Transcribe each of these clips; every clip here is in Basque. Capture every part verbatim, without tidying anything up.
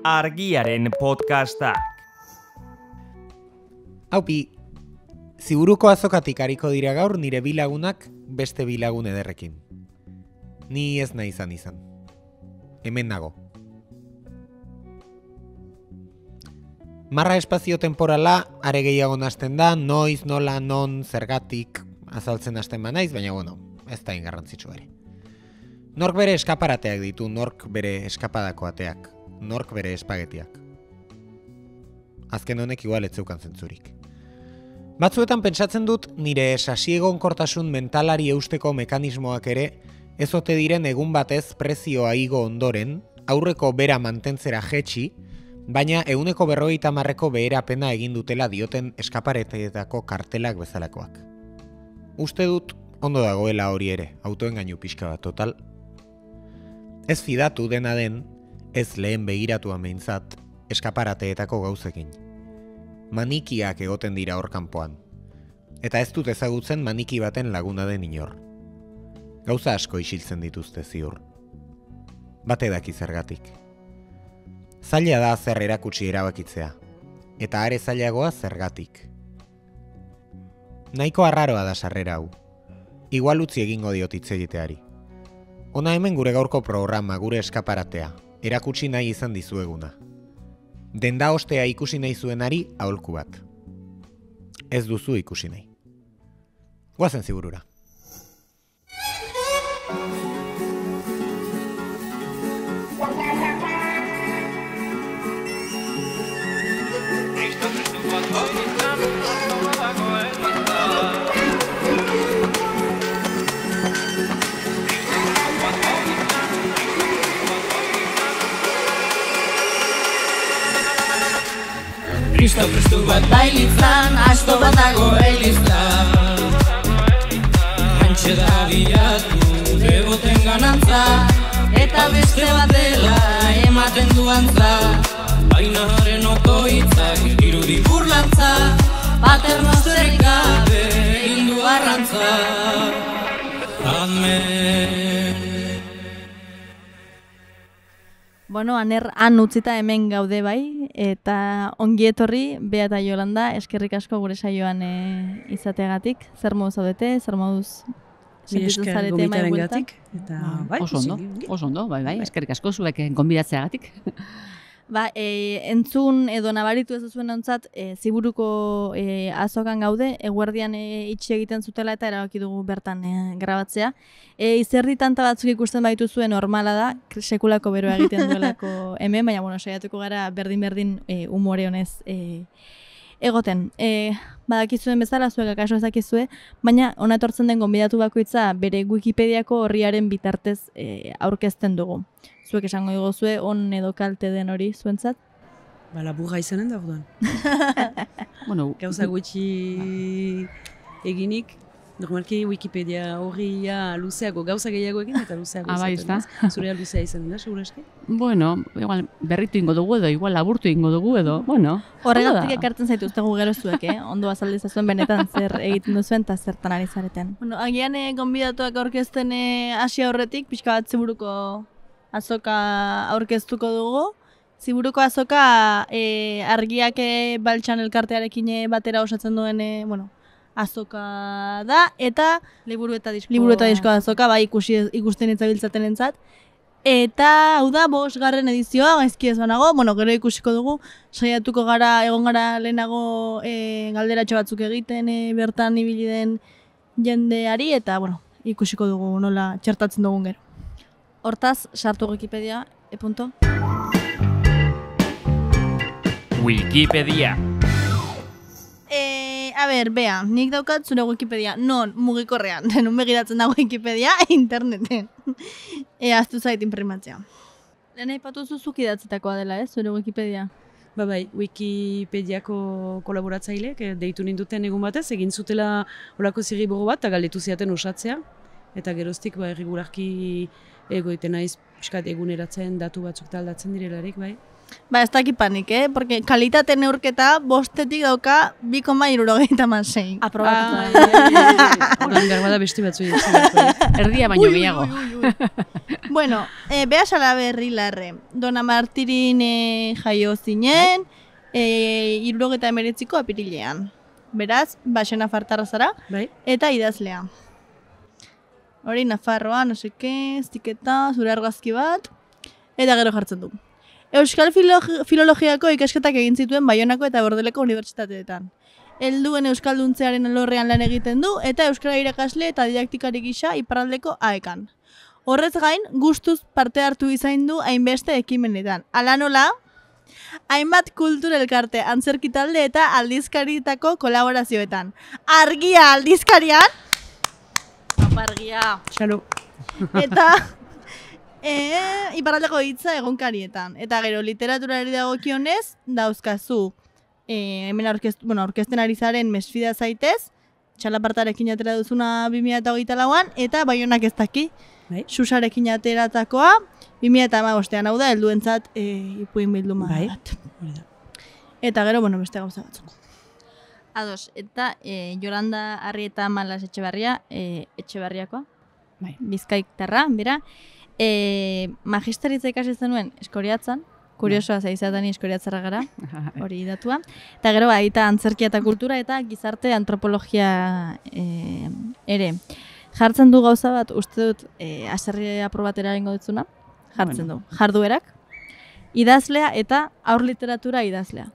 Argiaren podcastak. Haupi, Ziburuko azokatik hariko dira gaur nire bi lagunak beste bi lagun ederrekin. Ni ez nahi izan izan. Hemen nago. Marra espazio temporala are gehiago nahasten da, noiz, nola, non, zergatik azaltzen hasten banaiz, baina bueno, ez da ingarrantzitsu ere. Nork bere eskaparateak ditu, nork bere eskapadako ateak, nork bere espagetiak. Azken honek igual ez zeukan zentzurik. Batzuetan pentsatzen dut nire sasiegonkortasun mentalari eusteko mekanismoak ere ez ote diren egun batez prezioa igo ondoren, aurreko bera mantentzera jetxi, baina ehuneko berrogeita hamarreko beherapena egin dutela dioten eskapareteetako kartelak bezalakoak. Uste dut ondo dagoela hori ere, autoengainu pixka bat total. Ez fidatu dena den, ez lehen begiratuan behintzat, eskaparateetako gauzekin. Manikiak egoten dira hor kanpoan. Eta ez dut ezagutzen maniki baten laguna den inor. Gauza asko isiltzen dituzte ziur. Bate daki zergatik. Zaila da zer erakutsi erabakitzea. Eta are zailagoa zergatik. Nahiko arraroa da sarrera hau. Igual utzi egingo diot hitz egiteari. Hona hemen gure gaurko programa, gure eskaparatea. Erakutsi nahi izan dizueguna. Denda ostea ikusi nahi zuenari aholku bat. Ez duzu ikusi nahi. Goazen Ziburura. Kristo Kristo bat bailitzan, asto bat dago eliztan. Hantxe da bilatu, deboten ganantza, eta beste bat dela ematen duantza. Baina haren okoitzak dirudi burlantza, paternosterik gabe egin du arrantza. Amen. Bueno, aner han utzita hemen gaude bai, eta ongi etorri Bea eta Jolanda, eskerrik asko gure saioan e, izateagatik. Zer moduz zaudete, zer moduz sentitu zarete mai bueltak? Eta bai, oso ondo, oso ondo, bai, bai, eskerrik asko zuek gonbidatzeagatik. Ba, e, entzun edo nabaritu ez duzuen ontzat, e, Ziburuko e, azokan gaude, eguerdian e, itxi egiten zutela eta erabaki dugu bertan e, grabatzea. E, izerdi tanta batzuk ikusten baitu zuen normala da, sekulako beroa egiten duelako hemen, baina bueno, saiatuko gara berdin-berdin e, umore honez e, egoten. E, badakizuen bezala, zuek akaso ezakizue, baina hona etortzen den gonbidatu bakoitza bere Wikipediako horriaren bitartez e, aurkezten dugu. Zuek esango digozue, on edo kalte den hori zuentzat? Ba, laburra izanen da orduan. Bueno, Gauza gutxi eginik, normalki Wikipedia horria luzeago, gauza gehiago egin eta luzeago Ah, bai, izaten. ezta? Zurea luzea izan da, segura eski? bueno, igual berritu ingo dugu edo, igual laburtu ingo dugu edo, bueno. Horregatik ondo da. ekartzen zaituztegu gero zuek, eh? Ondo azaldiza zuen benetan zer egiten duzuen eta zertan ari zareten. Bueno, agian eh, gonbidatuak aurkezten eh, hasi aurretik, pixka bat Ziburuko azoka aurkeztuko dugu. Ziburuko azoka e, argiak e, baltsan elkartearekin e, batera osatzen duen e, bueno, azoka da, eta liburu eta disko, liburu eta disko azoka, bai ikusi ikusten itzabiltzaten entzat. Eta hau da, bosgarren edizioa, gaizki ez banago, bueno, gero ikusiko dugu, saiatuko gara, egon gara lehenago e, galderatxo batzuk egiten e, bertan ibili den jendeari, eta bueno, ikusiko dugu nola txertatzen dugun gero. Hortaz, sartu Wikipedia, e punto. Wikipedia. E, a ber, Bea, nik daukat zure Wikipedia, non mugikorrean, denun begiratzen da Wikipedia, interneten. E, aztu zait imprimatzea. Lehen aipatu zuzuk idatzetakoa dela, ez, zure Wikipedia? Ba bai, Wikipediako kolaboratzaileek eh, deitu ninduten egun batez, egin zutela olako zirriburu bat, eta galdetu ziaten osatzea. Eta geroztik, ba, erregularki egoiten naiz piskat eguneratzen datu batzuk taldatzen direlarik, bai. Ba, ez dakit panik, eh? Porque kalitate neurketa bostetik dauka bi koma hirurogeita hamasei. Aprobatu. Horan behar bada beste batzu Erdia baino gehiago. Bueno, eh, Bea Salaberri larre. Dona Martirin eh, jaio zinen, eh, hirurogeita hemeretziko apirilean. Beraz, Baxena Fartarra zara, bai. Eta idazlea. Hori Nafarroa, no seke, ziketa, zure argazki bat, eta gero jartzen du. Euskal Filologiako ikasketak egin zituen Baionako eta Bordeleko unibertsitateetan. Helduen euskalduntzearen alorrean lan egiten du eta euskara irakasle eta didaktikari gisa iparraldeko aekan. Horrez gain, gustuz parte hartu izan du hainbeste ekimenetan. Hala nola, hainbat kultur elkarte, antzerki talde eta aldizkaritako kolaborazioetan. Argia aldizkarian, argia. Xalo. Eta E, iparraldeko hitza egunkarietan. Eta gero, literaturari dagokionez, dauzkazu, e, hemen orkest, bueno, orkesten ari zaren Mesfida zaitez, txalapartarekin atera duzuna bi mila hogeita lauan, eta Baionak ez daki, bai. Susarekin ateratakoa, bi mila hamabostean hau da, helduentzat e, ipuin bilduma bai. bat. Eta gero, bueno, beste gauza batzuk. Ados, eta e, Jolanda Arrieta Malas Etxebarria, e, Etxebarriakoa, bai. Bizkaitarra, bera, E, magisteritza ikasi zenuen Eskoriatzan, kuriosoa zaizatani Eskoriatzarra gara, hori datua. Eta gero, aita antzerkia eta kultura eta gizarte antropologia e, ere. Jartzen du gauza bat, uste dut, e, aserri aprobatera egingo dutzuna, jartzen bueno. du. Jarduerak, idazlea eta aur literatura idazlea.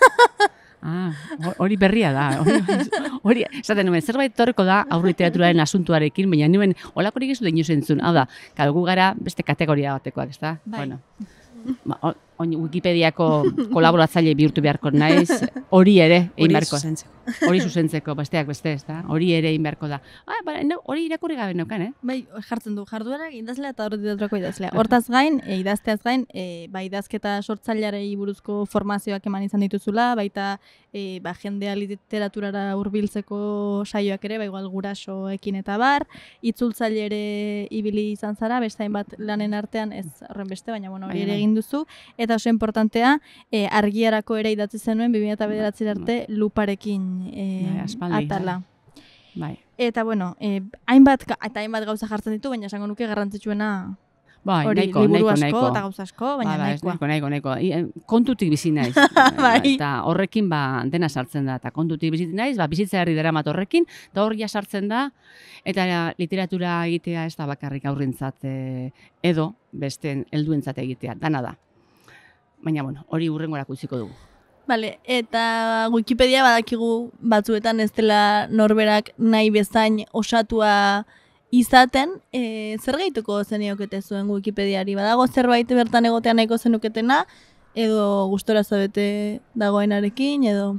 Ah, hori berria da. Hori, esaten nuen, zerbait torreko da aur literaturaren asuntuarekin, baina nuen olakorik ez du inoiz entzun. Hau da, kalgu gara beste kategoria batekoak, ez da? Bai. Bueno, ba, on, Wikipediako kolaboratzaile bihurtu beharko naiz, hori ere egin beharko. Hori zuzentzeko, besteak beste, ez da? Hori ere egin beharko da. Ah, ba, no, hori irakurri gabe neukan, eh? Bai, jartzen du, jarduerak idazlea eta hori literaturako idazlea. Hortaz gain, e, idazteaz gain, e, ba, idazketa sortzailearei buruzko formazioak eman izan dituzula, baita e, ba, jendea literaturara hurbiltzeko saioak ere, ba, igual gurasoekin eta bar, itzultzaile ere ibili izan zara, beste hainbat lanen artean, ez horren beste, baina bueno, hori ere egin duzu, eta oso importantea, e, argiarako ere idatzi zenuen, bi mila bederatzi arte luparekin e, bai, atala. Bai. Eta bueno, e, hainbat, eta hainbat gauza jartzen ditu, baina esango nuke garrantzitsuena bai, hori nahiko, liburu nahiko, asko nahiko. eta gauza asko, baina ba, ba, nahikoa. Nahiko, nahiko, nahiko. I, kontutik bizi naiz. Bai. Eta horrekin ba, dena sartzen da. Eta kontutik bizi naiz, ba, bizitzeari daramat horrekin, eta hor ja sartzen da, eta literatura egitea ez da bakarrik aurrentzat e, edo besteen helduentzat egitea, dana da. Baina, bueno, hori hurrengorako utziko dugu. Vale, eta Wikipedia badakigu batzuetan ez dela norberak nahi bezain osatua izaten, e, zer gehituko zeniokete zuen Wikipediari? Badago zerbait bertan egotea nahiko zenuketena, edo gustora zabete dagoenarekin, edo...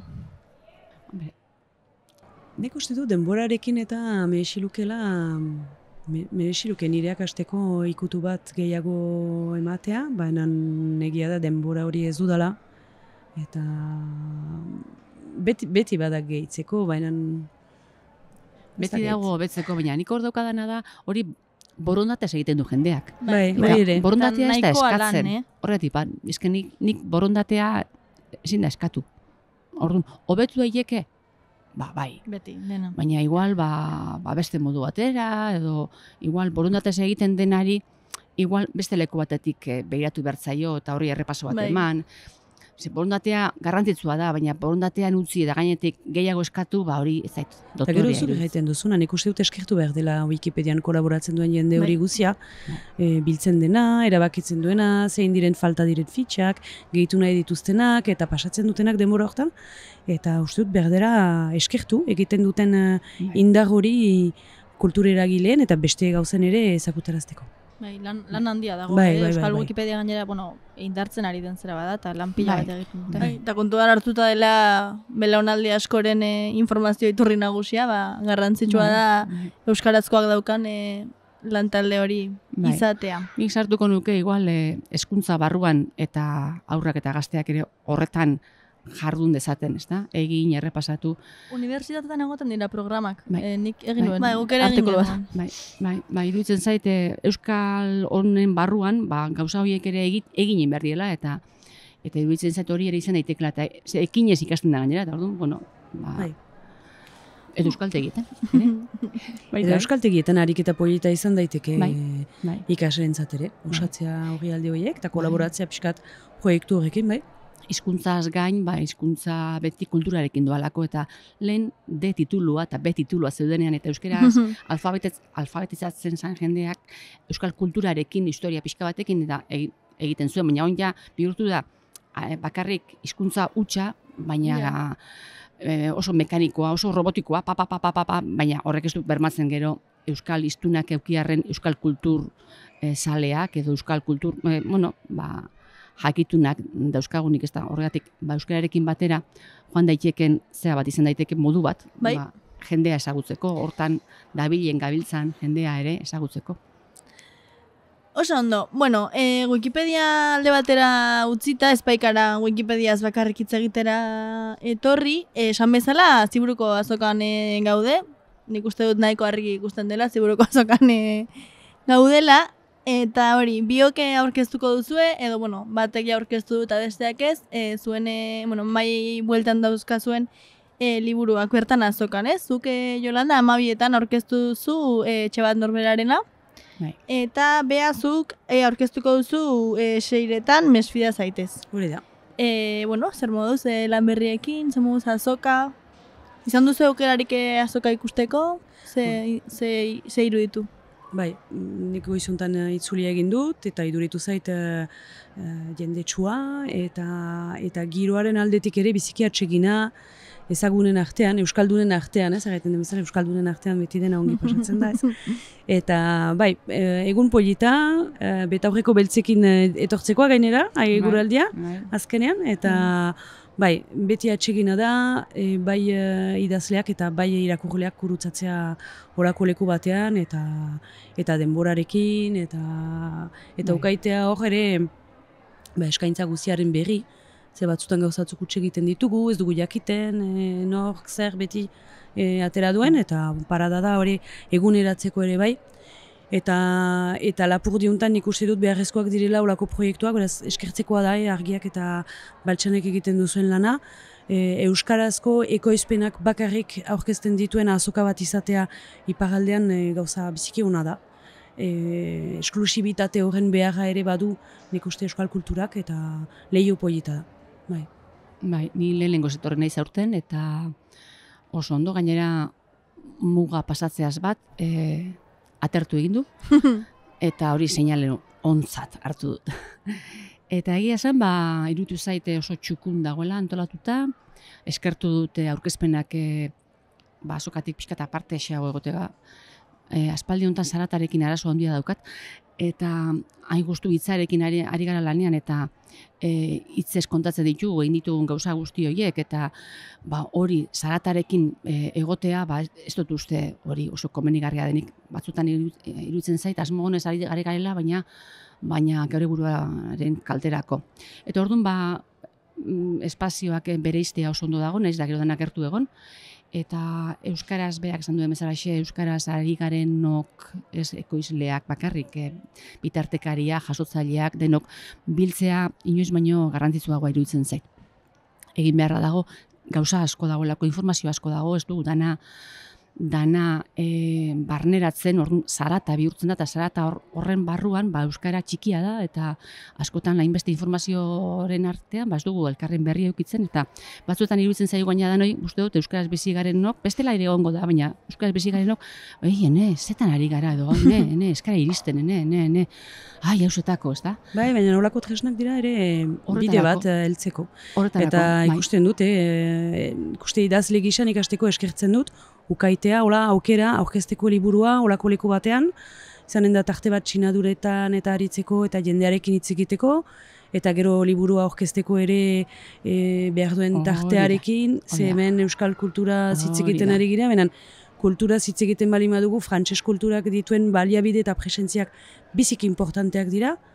Nik uste du denborarekin eta meresilukela, meresiluke nireak hasteko ikutu bat gehiago ematea, baina egia da denbora hori ez dudala. Eta beti, beti badak gehitzeko, baina... Beti dago betzeko, baina nik hor daukadana da, hori borondatez egiten du jendeak. Bai, bai ere. Borondatea ez da Nahikoa eskatzen. lan, eh? Horretik, ba, eske nik, nik borondatea ezin da eskatu. Orduan, hobetu daiteke? Ba, bai. Beti, dena. Baina igual, ba, ba beste modu batera, edo igual borondatez egiten denari, igual beste leku batetik eh, begiratu bertzaio eta horri errepaso bat Bai. eman. Ze, borondatea garrantzitsua da, baina borondatean utzi eta gainetik gehiago eskatu, ba hori ez zait Eta gero dotorea zure iruditzen. gaiten duzuna, nik uste dut eskertu behar dela Wikipedian kolaboratzen duen jende hori Bai. guzia, e, biltzen dena, erabakitzen duena, zein diren falta diren fitxak, gehitu nahi dituztenak, eta pasatzen dutenak denbora hortan, eta uste dut berdera eskertu, egiten duten eh, Bai. indar hori kultureragileen eta beste gauzen ere ezagutarazteko. Bai, lan, lan handia dago, Bai, eh? bai, Euskal bai, bai. Wikipedia gainera, bueno, indartzen ari den zera bada, eta lan pila Bai. bat egiten dute. Bai. Eta kontuan hartuta dela belaunaldi askoren eh, informazio iturri nagusia, ba, garrantzitsua Bai, da bai. euskarazkoak daukan eh, lantalde hori Bai. izatea. Nik sartuko nuke igual eh, hezkuntza barruan eta aurrak eta gazteak ere horretan jardun dezaten, ezta? Egin, errepasatu. Unibertsitatetan egoten dira programak. Bai. Eh, nik egin Bai. nuen. Bai, guk ere egin Artikulu bat. genuen. Bai, bai, bai, iruditzen zaite Euskal honen barruan, ba, gauza horiek ere egit, egin behar diela, eta eta iruditzen zait hori ere izan daitekela, eta ze, ekinez ikasten da gainera, eta orduan, bueno, ba, Bai. edo euskaltegietan. bai, Eta euskaltegietan ariketa polita izan daiteke Bai, bai. ikaslerentzat ere, osatzea hori alde horiek, eta kolaboratzea pixkat proiektu horrekin, bai. Hizkuntzaz gain, ba, hizkuntza beti kulturarekin doalako, eta lehen D titulua eta B titulua zeudenean, eta euskeraz alfabetez, alfabetizatzen zen jendeak euskal kulturarekin, historia pixka batekin, eta egi- egiten zuen, baina on ja bihurtu da eh, bakarrik hizkuntza hutsa, baina Ja. eh, oso mekanikoa, oso robotikoa, pa, pa, pa, pa, pa, pa, baina horrek ez du bermatzen gero euskal hiztunak eukiarren euskal kultur eh, zaleak, edo euskal kultur, eh, bueno, ba, jakitunak dauzkagunik, ez da, horregatik, ba, euskararekin batera, joan daiteken, zera bat izan daiteke modu bat, Bai. ba, jendea ezagutzeko, hortan dabilen gabiltzan jendea ere ezagutzeko. Oso ondo. Bueno, e, Wikipedia alde batera utzita, espaikara Wikipediaz bakarrik hitz egitera etorri, e, esan bezala, Ziburuko azokan e, gaude, nik uste dut nahiko argi ikusten dela, Ziburuko azokan e, gaudela, eta hori, bioke aurkeztuko duzue, edo, bueno, batek ja aurkeztu du eta besteak ez, e, zuen, e, bueno, mai bueltan dauzka zuen e, liburuak bertan azokan, ez? Zuk, e, Jolanda, amabietan aurkeztu duzu e, etxe bat norberarena, Bai. eta behazuk e, aurkeztuko duzu e, seiretan mesfida zaitez. Hori da. E, bueno, zer moduz e, lan berriekin, zer moduz azoka, izan duzu aukerarik e, azoka ikusteko, ze, ze, ze iruditu? Bai, nik goizuntan eh, itzulia egin dut, eta iduritu zait uh, jendetsua, eta, eta giroaren aldetik ere biziki atsegina ezagunen artean, euskaldunen artean, ez, agaiten den bezala, euskaldunen artean beti dena ongi pasatzen da, ez. Eta, bai, eh, egun polita, eh, betaurreko beltzekin eh, etortzekoa gainera, aiguraldia, Bai. azkenean, eta bai, beti atsegina da, e, bai e, idazleak eta bai irakurleak kurutzatzea horako leku batean, eta eta denborarekin, eta eta Bai. ukaitea hor ere ba, eskaintza guztiaren berri, ze batzutan gauzatzuk utxe egiten ditugu, ez dugu jakiten, e, nork zer beti e, atera duen, eta parada da hori eguneratzeko ere bai. Eta, eta lapurdiuntan nik uste dut beharrezkoak direla olako proiektuak, beraz eskertzekoa da, eh, argiak eta baltsanek egiten duzuen lana. E, Euskarazko ekoizpenak bakarrik aurkezten dituen azoka bat izatea iparraldean e, gauza biziki ona da. E, esklusibitate horren beharra ere badu nik uste euskal kulturak, eta lehio polita da. Bai. Bai, ni lehenengo zetorren naiz aurten, eta oso ondo, gainera muga pasatzeaz bat, e, atertu egin du, eta hori seinale ontzat hartu dut. Eta egia zen, ba, iruditu zaite oso txukun dagoela antolatuta, eskertu dute aurkezpenak e, ba, azokatik pixka eta parte esago egotega. E, aspaldi honetan zaratarekin arazo handia daukat, eta hain guztu hitzarekin ari, ari gara lanean, eta e, hitzez kontatzen ditugu, egin ditugun gauza guzti horiek, eta ba, hori zaratarekin e, egotea, ba, ez dut uste hori oso komenigarria denik. Batzutan iru- iruditzen zait, asmo honez ari ari garela, baina baina geure buruaren kalterako. Eta orduan, ba, mm, espazioak bereiztea oso ondo dago, naiz da gero denak gertu egon, eta euskaraz berak esan duen bezalaxe, euskaraz ari garenok, ez ekoizleak bakarrik, eh, bitartekaria, jasotzaileak, denok biltzea inoiz baino garrantzitsuagoa iruditzen zait. Egin beharra dago, gauza asko dagoelako, informazio asko dago, ez du dana dana e, barneratzen, orduan zarata bihurtzen da, eta zarata hor, horren barruan ba, euskara txikia da, eta askotan hainbeste informazioaren artean, ba, ez dugu elkarren berri eukitzen, eta batzuetan iruditzen zaigu gaina danoi, uste dut, euskaraz bizi garenok, bestela ere egongo da, baina euskaraz bizi garenok, oi, ene, zetan ari gara edo, ene, ene, eskara iristen, ene, ene, ene, ai, hausetako, ez da? Bai, baina nolako tresnak dira ere Horretarako. bide bat eh, heltzeko. Horretarako, Eta bai. ikusten dut, eh, ikuste idazle gisan ikasteko eskertzen dut, ukaitea, hola, aukera, aurkezteko liburua, holako leku batean, izanen da tarte bat sinaduretan eta aritzeko eta jendearekin hitz egiteko, eta gero liburua aurkezteko ere e, behar duen Hori da, tartearekin, hori ze da. hemen euskal kultura hitz Hori egiten da. ari gira, benen kultura hitz egiten bali madugu, frantses kulturak dituen baliabide eta presentziak biziki importanteak dira,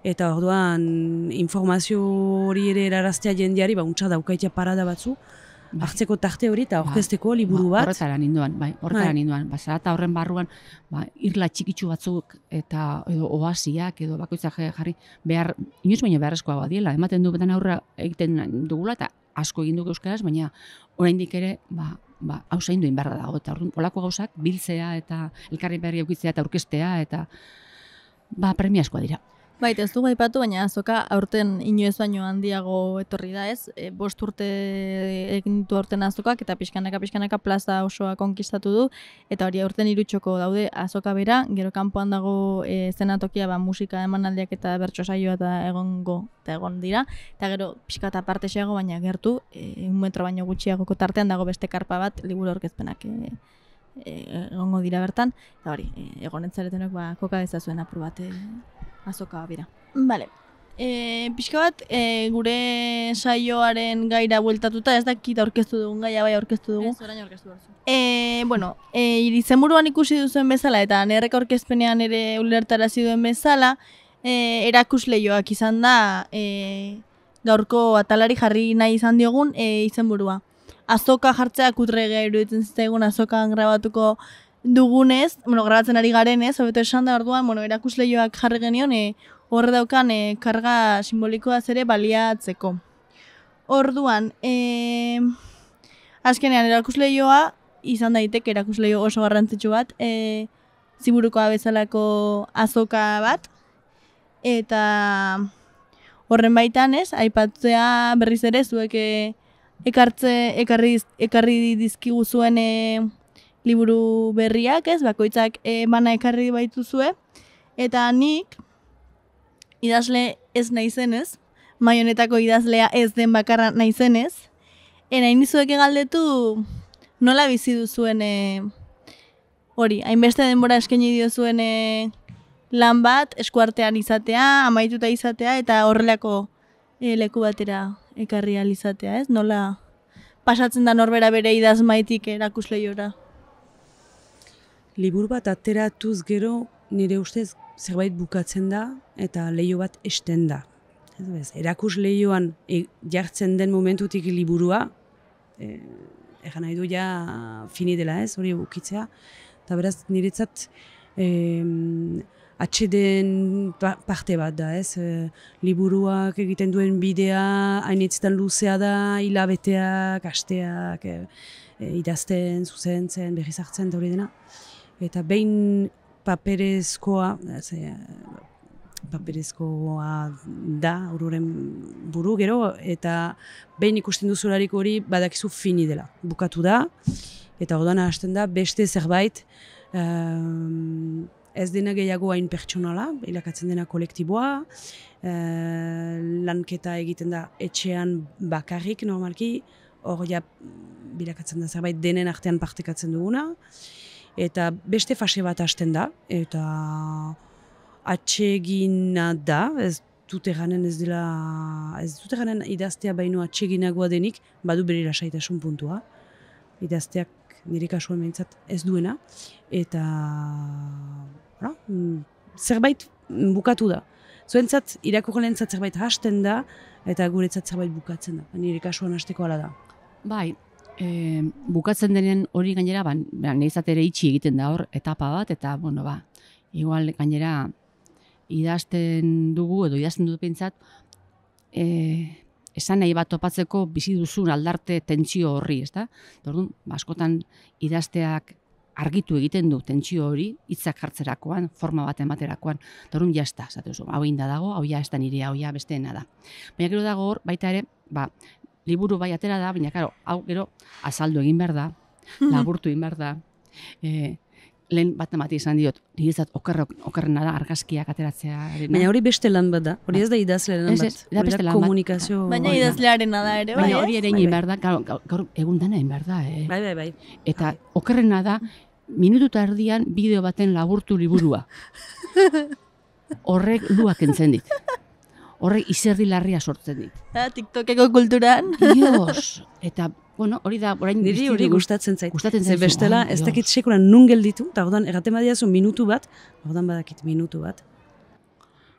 eta orduan informazio hori ere eraraztea jendeari, ba, untsa daukaitea parada batzu, hartzeko tarte hori eta aurkezteko liburu bat. Horretara ninduan, bai, horretara ninduan. Ba, zarata horren barruan, ba, irla txikitsu batzuk eta edo oasiak edo bakoitzak jarri behar, inoiz baina beharrezkoa badiela, ematen du betan aurra egiten dugula eta asko egin dugu euskaraz, baina oraindik ere, ba, ba, hau zaindu inbarra dago, eta orduan, olako gauzak, biltzea eta elkarri berri eukitzea eta aurkeztea eta ba, premiazkoa dira. Bait, ez dugu aipatu, baina azoka aurten inoiz baino handiago etorri da, ez? E, bost urte egin ditu aurten azokak eta pixkanaka pixkanaka plaza osoa konkistatu du, eta hori aurten irutxoko daude azoka bera, gero kanpoan dago e, zenatokia ba, musika emanaldiak eta bertso saioa eta egongo eta egon dira, eta gero pixka eta parte xeago, baina gertu, e, un metro baino gutxiagoko tartean dago beste karpa bat, liburu aurkezpenak e, e, egongo dira bertan, eta hori, e, egon entzaretenok ba, koka dezazuen apur bat e, azoka bera. Bale. E, pixka bat, e, gure saioaren gaira bueltatuta, ez dakit aurkeztu dugun gaia bai aurkeztu dugu. Ez, orain aurkeztu dugu. E, bueno, e, izenburuan ikusi duzuen bezala, eta nerrek aurkezpenean ere ulertarazi duen bezala, e, erakusleioak izan da e, gaurko atalari jarri nahi izan diogun e, izenburua. Azoka jartzea kutregea iruditzen zitzaigun azokan grabatuko dugunez, bueno, grabatzen ari garenez, hobeto esan da orduan, bueno, erakusleioak jarri genion, e, horre daukan e, karga simbolikoa ere baliatzeko. Orduan, e, azkenean erakusleioa izan daiteke erakusleio oso garrantzitsu bat, e, ziburukoa bezalako azoka bat, eta horren baitan ez, aipatzea berriz ere zuek e, ekartze, ekarri, ekarri dizkigu zuen e, liburu berriak, ez, bakoitzak e, bana ekarri baituzue, eta nik idazle ez naizenez, mai honetako idazlea ez den bakarra naizenez, e, nahi nizuek galdetu nola bizi duzuen e, hori, hainbeste denbora eskaini diozuen e, lan bat, eskuartean izatea, amaituta izatea, eta horrelako e, leku batera ekarri ahal izatea, ez? Nola pasatzen da norbera bere idazmaitik erakusleiora? Liburu bat ateratuz gero nire ustez zerbait bukatzen da eta leiho bat esten da. Ez, erakus leioan e, jartzen den momentutik liburua, e, egan nahi du ja fini dela ez, hori bukitzea. Eta beraz niretzat e, atxeden parte bat da ez, e, liburuak egiten duen bidea hainitzetan luzea da, hilabeteak, asteak, e, e, idazten, zuzentzen, berriz hartzen da hori dena. Eta behin paperezkoa, ze, paperezkoa da, ururen buru gero, eta behin ikusten duzularik hori badakizu fini dela. Bukatu da, eta orduan hasten da beste zerbait, um, ez dena gehiago hain pertsonala, ilakatzen dena kolektiboa, uh, lanketa egiten da etxean bakarrik normalki, hor ja bilakatzen da zerbait denen artean partekatzen duguna, eta beste fase bat hasten da, eta atsegina da, ez dut eganen ez dela, ez dut eganen idaztea baino atseginagoa denik, badu bere lasaitasun puntua. Idazteak nire kasuan behintzat ez duena, eta no, zerbait bukatu da. Zuentzat irakurlentzat zerbait hasten da, eta guretzat zerbait bukatzen da. Nire kasuan hasteko hala da. Bai. E, bukatzen denen hori gainera, ba, nahizat ere itxi egiten da hor etapa bat, eta, bueno, ba, igual gainera idazten dugu, edo idazten dut pintzat, e, esan nahi bat topatzeko bizi duzun aldarte tentsio horri, ezta? Orduan, ba, askotan idazteak argitu egiten du tentsio hori, hitzak jartzerakoan, forma bat ematerakoan, orduan jazta, zatezu, hau inda dago, hau ja ez da nirea, hau ja besteena da. Baina gero dago hor, baita ere, ba, liburu bai atera da, baina karo, hau gero azaldu egin behar da, laburtu egin behar da. E, lehen bat emati izan diot, niretzat okerrena da argazkiak ateratzea. Baina hori beste lan bat da, hori ez da idazle lan bat, hori da komunikazio. Baina idazlearena da ere, bai, baina hori ere egin behar da, gaur egun dana egin behar da. Eh? Bai, bai, bai. Eta okerrena da, minutu eta erdian bideo baten laburtu liburua. Horrek luak entzen dit. Horrek izerdi larria sortzen dit. Ha, TikTokeko kulturan. Dios! Eta, bueno, hori da, orain niri hori gustatzen zait. Gustatzen zait. Bestela, ez dakit sekuran nun gelditu, eta ordan erraten badiazu minutu bat, ordan badakit minutu bat.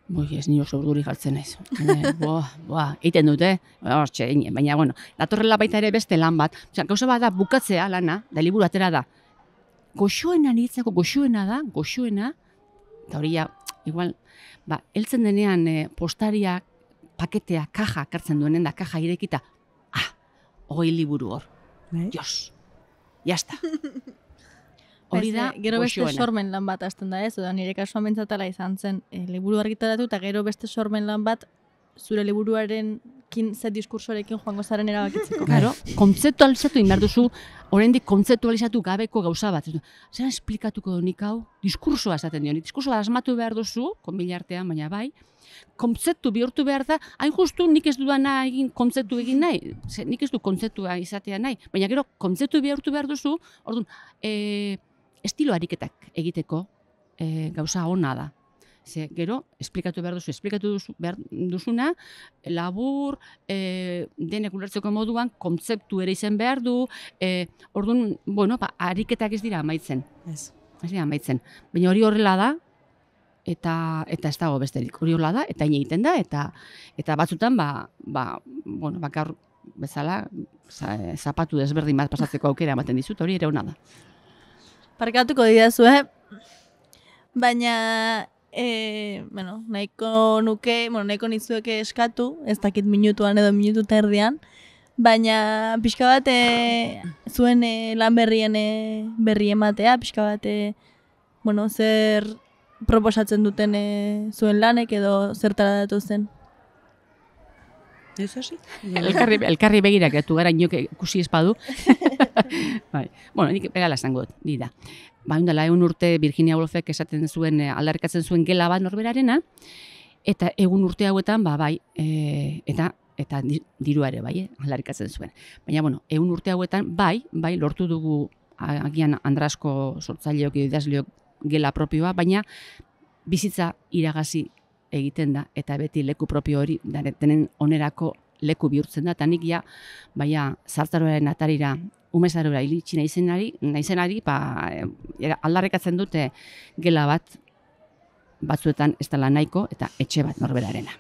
Boi, ez nio zorduri jartzen naiz. E, boa, boa, egiten dute, hortxe, baina, bueno, datorrela baita ere beste lan bat. Osea, gauza bat da bukatzea lana, da liburu atera da. Goxoena niretzako, goxoena da, goxoena, eta hori ja, igual, ba, heltzen denean e, postaria, paketea, kaja, kartzen duenen da, kaja irekita, ah, hogei liburu hor, Dios, jazta. Hori da, gero beste goxoena. sormen lan bat hasten da ez, edo nire kasuan bentsatala izan zen e, liburu argitaratu eta gero beste sormen lan bat zure liburuaren kin ze diskursoarekin joango zaren erabakitzeko. Claro, kontzeptualizatu egin behar duzu, oraindik kontzeptualizatu gabeko gauza bat. Zer esplikatuko nik hau? Diskursoa esaten dio. Diskursoa asmatu behar duzu, konbila artean, baina bai, kontzeptu bihurtu behar da, hain justu nik ez dudana egin kontzeptu egin nahi, Zer, nik ez du kontzeptua izatea nahi, baina gero kontzeptu bihurtu behar duzu, orduan, e, estilo ariketak egiteko e, gauza ona da. Ze, gero, esplikatu behar duzu, esplikatu duzu, behar duzuna, labur, e, denek ulertzeko moduan, kontzeptu ere izen behar du, e, orduan, bueno, ba, ariketak ez dira amaitzen. Ez. Ez dira amaitzen. Baina hori horrela da, eta eta ez dago besterik. Hori horrela da, eta ine egiten da, eta eta batzutan, ba, ba, bueno, bakar bezala, za, zapatu desberdin bat pasatzeko aukera ematen dizut, hori ere ona da. Parkatuko didazu, eh? Baina, e, bueno, nahiko nuke, bueno, nahiko nizueke eskatu, ez dakit minutuan edo minutu eta erdian, baina pixka bat e, zuen e, lan berrien e, berri ematea, pixka bat, e, bueno, zer proposatzen duten e, zuen lanek edo zertara datu zen. Ez hasi? Elkarri, elkarri begiratu gara inok ikusi espadu. Bai. Bueno, nik begala esango dut, ni da. Ba, ondala, egun urte Virginia Woolfek esaten zuen, aldarrikatzen zuen gela bat norberarena, eta egun urte hauetan, ba, bai, e, eta eta dirua ere, bai, eh, aldarrikatzen zuen. Baina, bueno, egun urte hauetan, bai, bai, lortu dugu agian Andrasko sortzaileok edo idazleok gela propioa, baina bizitza iragazi egiten da, eta beti leku propio hori denen onerako leku bihurtzen da, eta nik ja, baina zartaroaren atarira, umezarora iritsi naizenari, naizenari, ba, aldarrikatzen dute gela bat, batzuetan ez dela nahiko, eta etxe bat norberarena.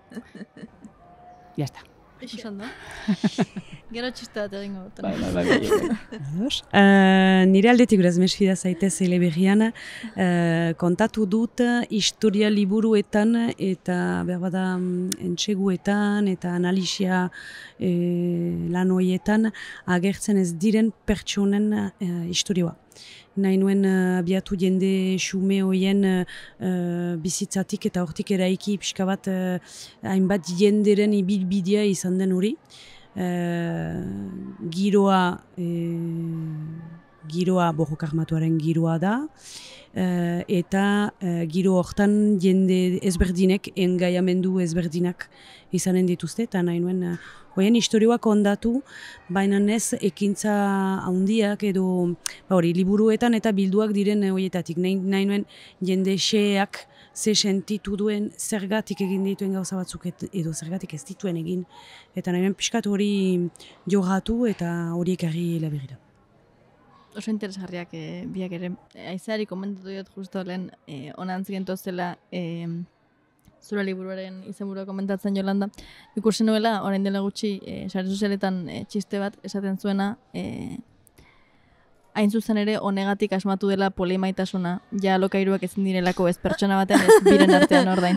Ya está. Esan da. Gero txiste bat egingo dut. Bai, bai, bai. Uh, nire aldetik beraz mesfida zaitez eleberrian, uh, kontatu dut historia liburuetan eta berbada entseguetan eta analisia eh, lan horietan agertzen ez diren pertsonen uh, historioa. Nahi nuen uh, biatu jende xume hoien uh, bizitzatik eta hortik eraiki pixka bat uh, hainbat jenderen ibilbidea izan den hori. Uh, giroa, uh, giroa Borroka Armatuaren giroa da, uh, eta uh, giro hortan jende ezberdinek, engaiamendu ezberdinak izanen dituzte, eta nahi nuen uh, hoien historioak ondatu, baina ez ekintza handiak edo ba hori liburuetan eta bilduak diren horietatik. Nahi, nahi nuen jende xeak ze sentitu duen zergatik egin dituen gauza batzuk et, edo zergatik ez dituen egin. Eta nahi nuen pixkat hori jogatu eta hori ekarri laberira. Oso interesgarriak e, biak ere. Aizeari komentatu dut justo lehen e, onantz gentozela e, zure liburuaren izenburua komentatzen Jolanda. Ikusi nuela, orain dela gutxi, e, sare sozialetan e, txiste bat esaten zuena, e, hain zuzen ere honegatik asmatu dela polimaitasuna, ja lokairuak ezin direlako ez pertsona batean ez biren artean ordain.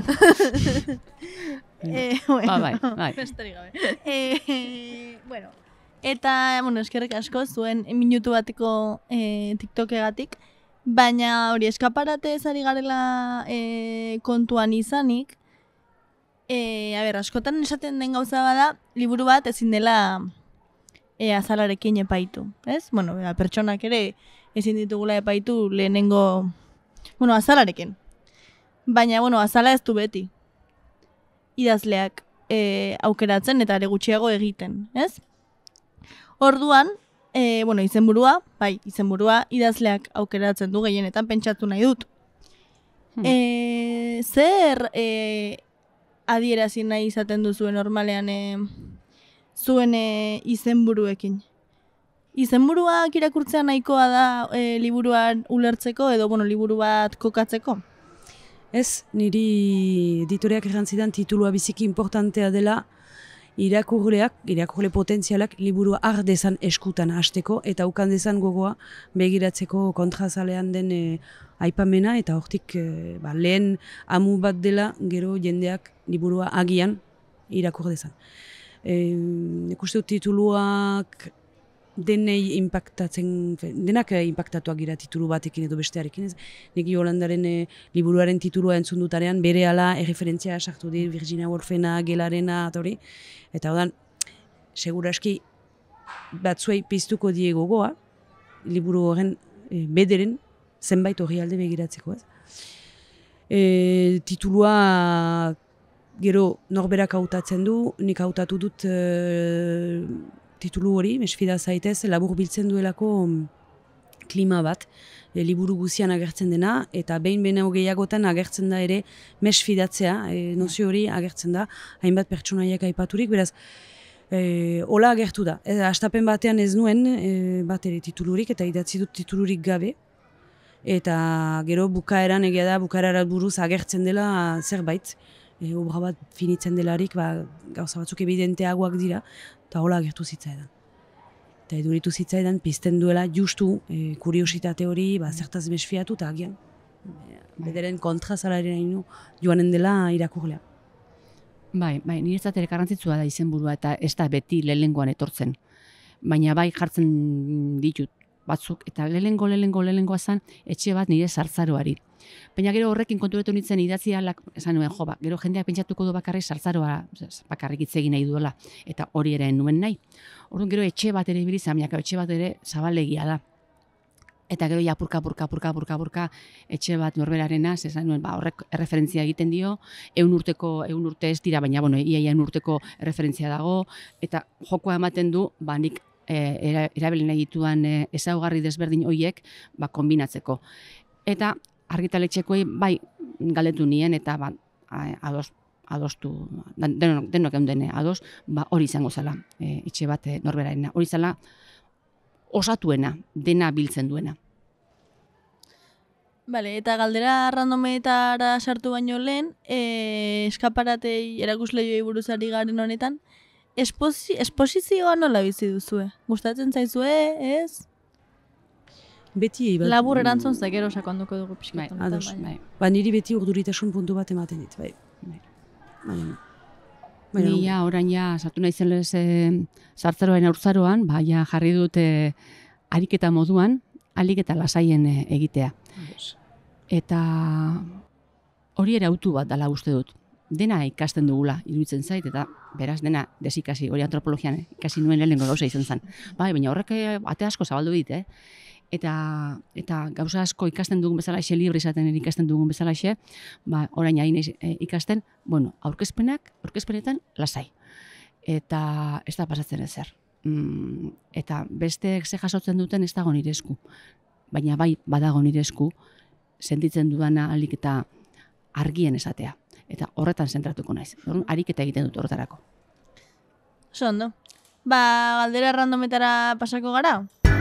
e, bueno, Ba, bai, bai. besterik gabe. E, bueno, eta, bueno, eskerrik asko zuen minutu bateko e, TikTokegatik, baina hori eskaparate ez ari garela e, kontuan izanik, e, a ber, askotan esaten den gauza bada, liburu bat ezin dela e, azalarekin epaitu, ez? Bueno, bera, pertsonak ere ezin ditugula epaitu lehenengo, bueno, azalarekin. Baina, bueno, azala ez du beti. Idazleak e, aukeratzen eta are gutxiago egiten, ez? Orduan, E, bueno, izenburua, bai, izenburua idazleak aukeratzen du gehienetan pentsatu nahi dut. Hmm. E, zer e, adierazi nahi izaten duzuen normalean e, zuen e, izenburuekin? Izenburuak irakurtzea nahikoa da e, liburuan ulertzeko edo bueno, liburu bat kokatzeko? Ez, niri editoreak errantzidan titulua biziki importantea dela irakurleak, irakurle potentzialak liburua har dezan eskutan hasteko eta ukan dezan gogoa begiratzeko kontrazalean den e, aipamena eta hortik e, ba, lehen amu bat dela gero jendeak liburua agian irakur dezan. E, ikuste dut tituluak denei impactatzen, denak impactatuak gira titulu batekin edo bestearekin ez. Nik Jolandaren e, liburuaren titulua entzun dutarean berehala erreferentzia sartu dit Virginia Woolfena, Gelarena eta hori. Eta odan, seguraski batzuei piztuko die gogoa, liburu horren e, bederen zenbait orrialde begiratzeko ez. E, titulua gero norberak hautatzen du, nik hautatu dut e, titulu hori, mesfida zaitez, labur biltzen duelako klima bat, e, liburu guzian agertzen dena, eta behin behin gehiagotan agertzen da ere mesfidatzea, e, nozio hori agertzen da, hainbat pertsonaiak aipaturik, beraz, e, hola agertu da. E, astapen batean ez nuen e, bat ere titulurik, eta idatzi dut titulurik gabe, eta gero bukaeran egia da, bukaerarat buruz agertzen dela zerbait, e, obra bat finitzen delarik, ba, gauza batzuk evidenteagoak dira, eta hola agertu zitzaidan. Eta eduritu zitzaidan pizten duela justu e, kuriositate hori ba, zertaz mesfiatu eta agian e, bederen kontrazalaren joanen dela irakurlea. Bai, bai, niretzat ere garrantzitsua da izenburua eta ez da beti lehengoan etortzen. Baina bai jartzen ditut batzuk eta lehengo, lehengo, lehengoa zen etxe bat nire sartzaroari. Baina gero horrekin konturetu nintzen idatzi alak, esan nuen, jo, ba, gero jendeak pentsatuko du bakarrik sartzaroa, bakarrik hitz egin nahi duela, eta hori ere nuen nahi. Orduan gero etxe bat ere bilizan, baina etxe bat ere zabalegia da. Eta gero ja purka, purka, purka, purka, purka, etxe bat norberarena, esan nuen, ba, horrek erreferentzia egiten dio, eun urteko, eun urte ez dira, baina, bueno, ia, ia eun urteko erreferentzia dago, eta jokoa ematen du, ba, nik e, erabili nahi dituan e, ezaugarri desberdin horiek, ba, kombinatzeko. Eta argitaletxekoei bai galdetu nien eta ba, ados, adostu, denok, denok eundene, ados, ba, hori izango zela, e, etxe bat e, norberarena. Hori zela osatuena, dena biltzen duena. Bale, eta galdera randometara sartu baino lehen, e, eskaparatei erakusleioei buruz ari garen honetan, esposi, esposizioa nola bizi duzue? Gustatzen zaizue, ez? Beti bat... Labur erantzun zegero sakonduko dugu pixka. Bai, ados, bai. Ba, niri beti urduritasun puntu bat ematen dit, bai. Bai. Baina, Ni ja, orain ja, sartu nahi zen lez, e, sartzaroaren aurtzaroan, ba, ja, jarri dute ariketa moduan, alik eta lasaien e, egitea. Eta hori ere autu bat dala uste dut. Dena ikasten dugula, iruditzen zait, eta beraz dena desikasi, hori antropologian eh? ikasi nuen lehenengo gauza izan zen. Bai, baina horrek ate asko zabaldu dit, eh? Eta, eta gauza asko ikasten dugun bezalaxe, libre izaten ikasten dugun bezalaxe, ba, orain hain ikasten, bueno, aurkezpenak, aurkezpenetan lasai. Eta ez da pasatzen ezer. Mm, eta besteek ze jasotzen duten ez dago nire esku. Baina bai, badago nire esku, sentitzen dudana alik eta argien esatea. Eta horretan zentratuko naiz. Horren, ariketa egiten dut horretarako. Sondo. Ba, galdera randometara pasako gara?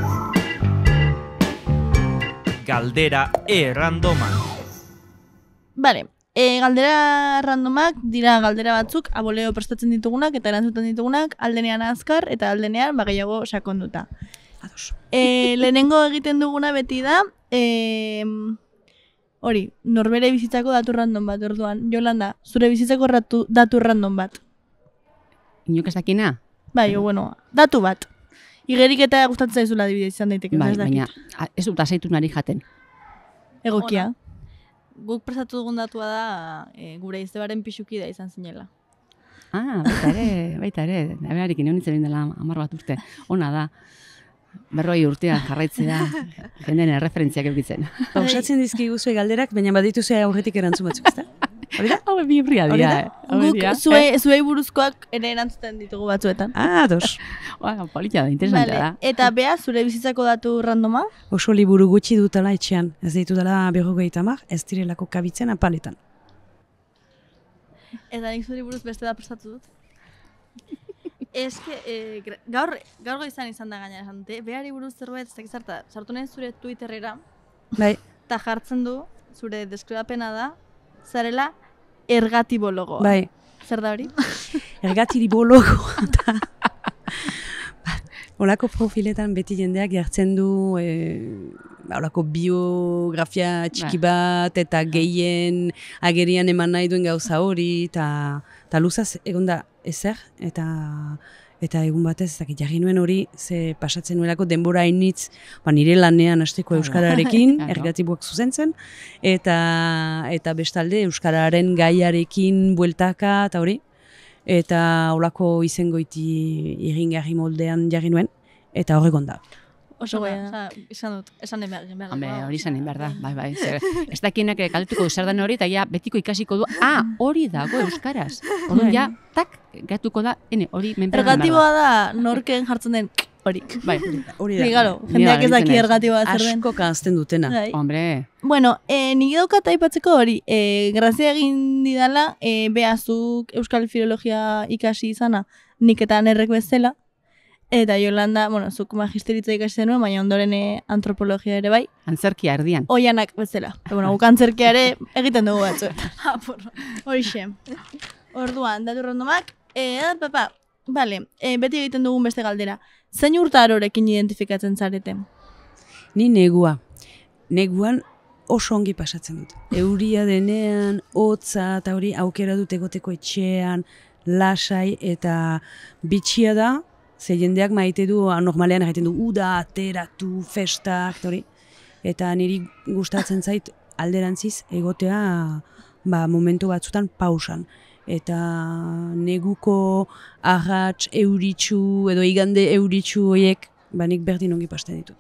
Galdera errandoma. Bale, e, galdera randomak dira galdera batzuk, aboleo prestatzen ditugunak eta erantzuten ditugunak, aldenean azkar eta aldenean ba, gehiago sakonduta. ados. E, lehenengo egiten duguna beti da, e, hori, norbere bizitzako datu random bat, orduan. Jolanda, zure bizitzako ratu, datu random bat. Inok ez dakina? Bai, o, bueno, datu bat. Igerik eta gustatzen zaizula adibidez izan daiteke. Bai, ez dakit. baina a- ez dut asaitu nari jaten. Egokia. Guk prestatu dugun datua da e, gure izebaren pixuki da izan zinela. Ah, baita ere, baita ere. Berarekin egon nintzen dela hamar bat urte. Ona da. Berroi urtean jarraitzea, jenden erreferentziak eukitzen. Ba, osatzen dizkiguzue galderak, baina badituzue aurretik erantzun batzuk, ezta? Hori da? Hau bibria Hori dira. da? eh? Hau Guk dira. zuei, zuei buruzkoak ere erantzuten ditugu batzuetan. Ah, ados. Ba, polita da, interesantea da. Eta bea, zure bizitzako datu randoma? Oso liburu gutxi dutala etxean. Ez ditudala berrogeita hamar, ez direlako kabitzen apaletan. Eta nik zuri buruz beste da prestatu dut. Eske, e, gaur, gaur goizan izan da gainera esan dute, behari buruz zerbait, ez dakit zarta, sartu nahi zure Twitterrera, Bai, eta jartzen du, zure deskribapena da, zarela ergatibologoa. Bai, Zer da hori? ergatiribologo. Olako profiletan beti jendeak jartzen du e, olako biografia txiki bat eta gehien agerian eman nahi duen gauza hori eta luzaz egon da ezer eta eta egun batez ez dakit jarri nuen hori ze pasatzen nuelako denbora hainitz ba, nire lanean hasteko euskararekin ergatiboak zuzentzen eta eta bestalde euskararen gaiarekin bueltaka eta hori eta olako izengoiti iringarri moldean jarri nuen, eta horregon da. Oso goia, esan dut, esan den behar. Hombre, hori esan behar da, bai, bai. Zer, ez dakienak kaltuko zer den hori, eta ja betiko ikasiko du, ah, hori dago euskaraz. Orduan ja, tak, gatuko da, ene, hori menperan behar da. Ergatiboa da, norken jartzen den horik. Bai, hori da. Garo, jendeak ez daki ergatiboa zer den. Asko kanzten dutena. Hombre. Bueno, eh, nik daukat aipatzeko hori, eh, grazia egin didala, eh, behazuk Euskal Filologia ikasi izana, nik eta anerrek bezala, eta Jolanda, bueno, zuk magisteritza ikasi zenuen, baina ondoren eh, antropologia ere bai. Antzerkia erdian. Oianak bezala. Eta, bueno, guk antzerkia ere egiten dugu batzuetan. Horixe. Orduan, datu rondomak, eh, papa, vale, eh, beti egiten dugun beste galdera. Zein urtarorekin identifikatzen zarete? Ni negua. Neguan oso ongi pasatzen dut. Euria denean, hotza eta hori aukera dut egoteko etxean, lasai eta bitxia da, ze jendeak maite du, normalean egiten du, uda, ateratu, festak, eta hori. Eta niri gustatzen zait alderantziz egotea ba, momentu batzutan pausan. Eta neguko arratz euritxu edo igande euritxu horiek ba, nik berdin ongi pasten ditut.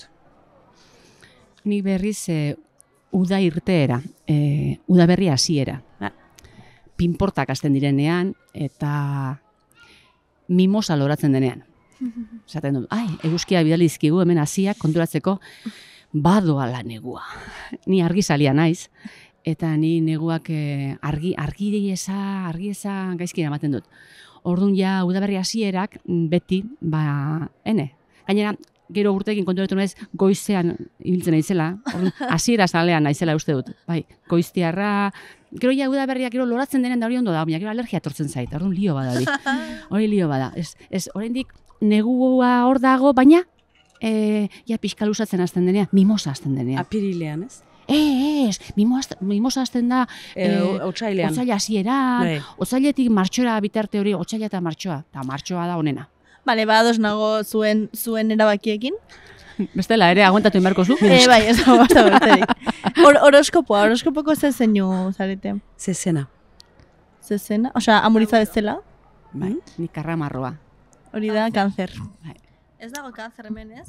Nik berriz e, uda irteera, e, uda berri hasiera. Pinportak hasten direnean eta mimosa loratzen denean. Zaten dut, ai, eguzkia bidalizkigu hemen hasiak konturatzeko badoala negua. Ni argizalia naiz. Eta ni neguak eh, argi argi eza, argi eza gaizki eramaten dut. Orduan ja udaberri hasierak beti ba ene. Gainera gero urteekin konturatu naiz goizean ibiltzen naizela. Orduan hasiera zalean naizela uste dut. Bai, goiztiarra, gero ja udaberriak gero loratzen denen da hori ondo da, baina gero alergia etortzen zait. Orduan lio bada hori. Hori lio bada. Ez ez oraindik negua hor dago, baina eh ja pixka luzatzen hasten denean, mimosa hasten denean. Apirilean, ez? Ez, mimosa hasten da e, otsailean. Otsaila hasieran, otsailetik martxora bitarte hori, otsaila eta martxoa, eta martxoa da onena. Bale, badoz nago zuen zuen erabakiekin. Bestela ere, aguantatu inbarko zu? Eh, bai, ez da basta berterik. Or, horoskopoa, horoskopoko ze zeinu zarete? Zezena. Zezena? Osea, amuriza bezala? Bai, nik karramarroa. Hori da, kanzer. Bai. Ez dago kanzer hemen, ez?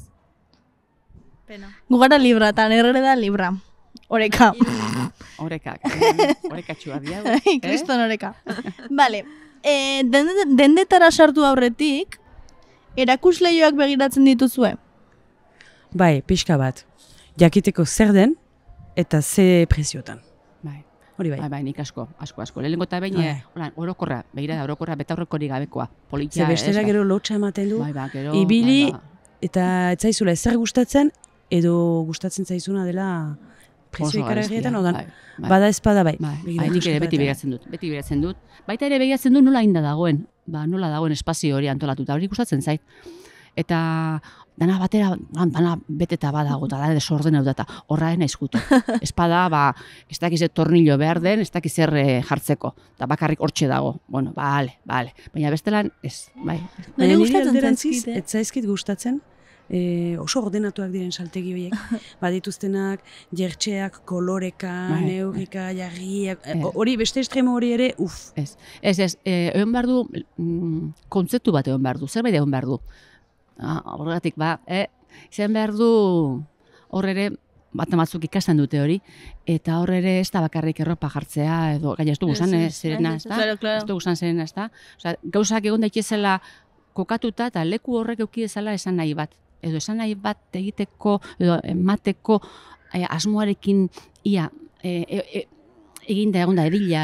Pena. Gugara libra, eta nerre da libra. Oreka. Orekak. Orekatxua diago. Eh? Kriston oreka. Vale. E, dendetara sartu aurretik, erakusleioak begiratzen dituzue? Bai, pixka bat. Jakiteko zer den eta ze preziotan. Bai. Hori bai. Bai, bai, nik asko, asko, asko. Lehenengo eta behin, bai. Orokorra, begira da, orokorra, betaurrekorik gabekoa. Politia, ze bestera gero lotxa ematen du. Bai, bai, gero. Ibili, bai, bai. Eta ez zaizula ezer gustatzen, edo gustatzen zaizuna dela prezio ikaragarrietan, odan, bai, bai. bada espada bai. Bai, bai, nik ere beti begiratzen dut, beti begiratzen dut. Baita ere begiratzen dut nola inda dagoen, ba, nola dagoen espazio hori antolatuta, hori gustatzen zait. Eta dana batera, dana beteta badago, eta dana desorden hau data, horraen aizkutu. Espada, ba, ez dakiz tornillo behar den, ez dakiz zer jartzeko, eta bakarrik hortxe dago. Bueno, bale, bale. Baina bestelan, ez, bai. Baina nire alderantziz, ez zaizkit gustatzen, E, oso ordenatuak diren saltegi horiek, badituztenak jertxeak, koloreka, bai, neurrika, jarriak, hori beste estremo hori ere, uf. Ez, ez, ez, egon behar du, mm, kontzeptu bat egon behar du, zerbait egon behar du. Ah, horregatik, ba, eh, izan behar du, hor ere, bat amatzuk ikasten dute hori, eta hor ere ez da bakarrik erropa jartzea, edo, gaina ez dugu zan, ez zerena, ez da? Ez dugu zan zerena, ez da? Osa, gauzak egon daitezela kokatuta, eta leku horrek eukidezala esan nahi bat. Edo esan nahi bat egiteko, edo emateko eh, asmoarekin ia e, e, e, eginda egonda erila, edo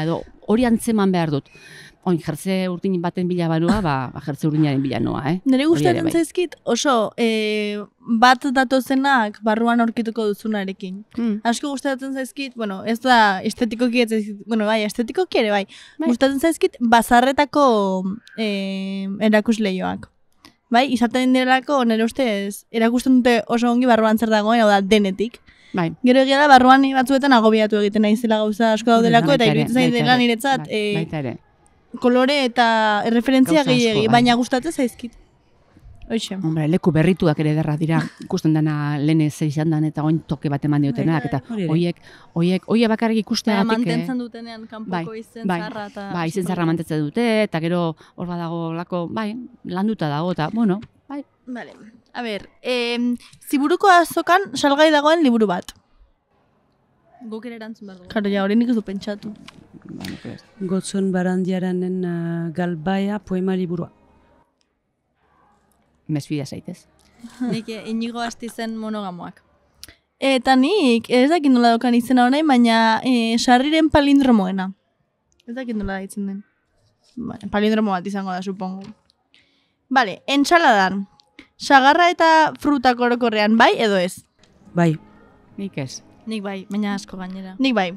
hori antzeman behar dut. Oin, jertze urdin baten bila banua, ba, ba jertze urdinaren bila noa, eh? Nire Hori ere gustatzen bai. zaizkit oso e, bat datozenak barruan aurkituko duzunarekin. Mm. Asko gustatzen zaizkit, bueno, ez da estetikoki ez zaizkit, bueno, bai, estetikoki ere bai. Bai. Gustatzen zaizkit bazarretako e, erakusleioak. Bai, izaten direlako nire ustez erakusten dute oso ongi barruan zer dagoen, hau da, denetik. Bai. Gero egia da barruan batzuetan agobiatu egiten naizela gauza asko daudelako eta Baita ere, iruditzen zait baita dela ere, niretzat bai, e, baita ere. kolore eta referentzia Gauza asko, gehiegi, bai. baina gustatzen zaizkit. Hoxe. Hombre, leku berrituak ere derra dira, ikusten dana lehen ez izan dan eta oin toke bat eman diotenak, eta Hori ere. hoiek, hoiek, hoiek bakarrik Baina ikusteagatik, mantentzen dutenean kanpoko bai, izen bai, zarra eta... bai, izen zarra mantentzen dute, eta gero hor badago lako, bai, landuta dago, eta, bueno, bai, Vale. A ber, eh, ziburuko azokan salgai dagoen liburu bat. Guk ere erantzun behar dugu. Karo, ja, hori nik ez du pentsatu. bueno, pues, Gotzon Barandiaranen uh, galbaia poema liburua. mesfida zaitez. Nik eh, inigo asti zen monogamoak. Eta nik, ez dakit nola daukan izena orain, baina eh, sarriren palindromoena. Ez dakit nola daitzen den. Vale, palindromo bat izango da, supongo. Vale, entsaladan. Sagarra eta frutak orokorrean bai edo ez? Bai, Nik ez. Nik bai, baina asko gainera. Nik bai.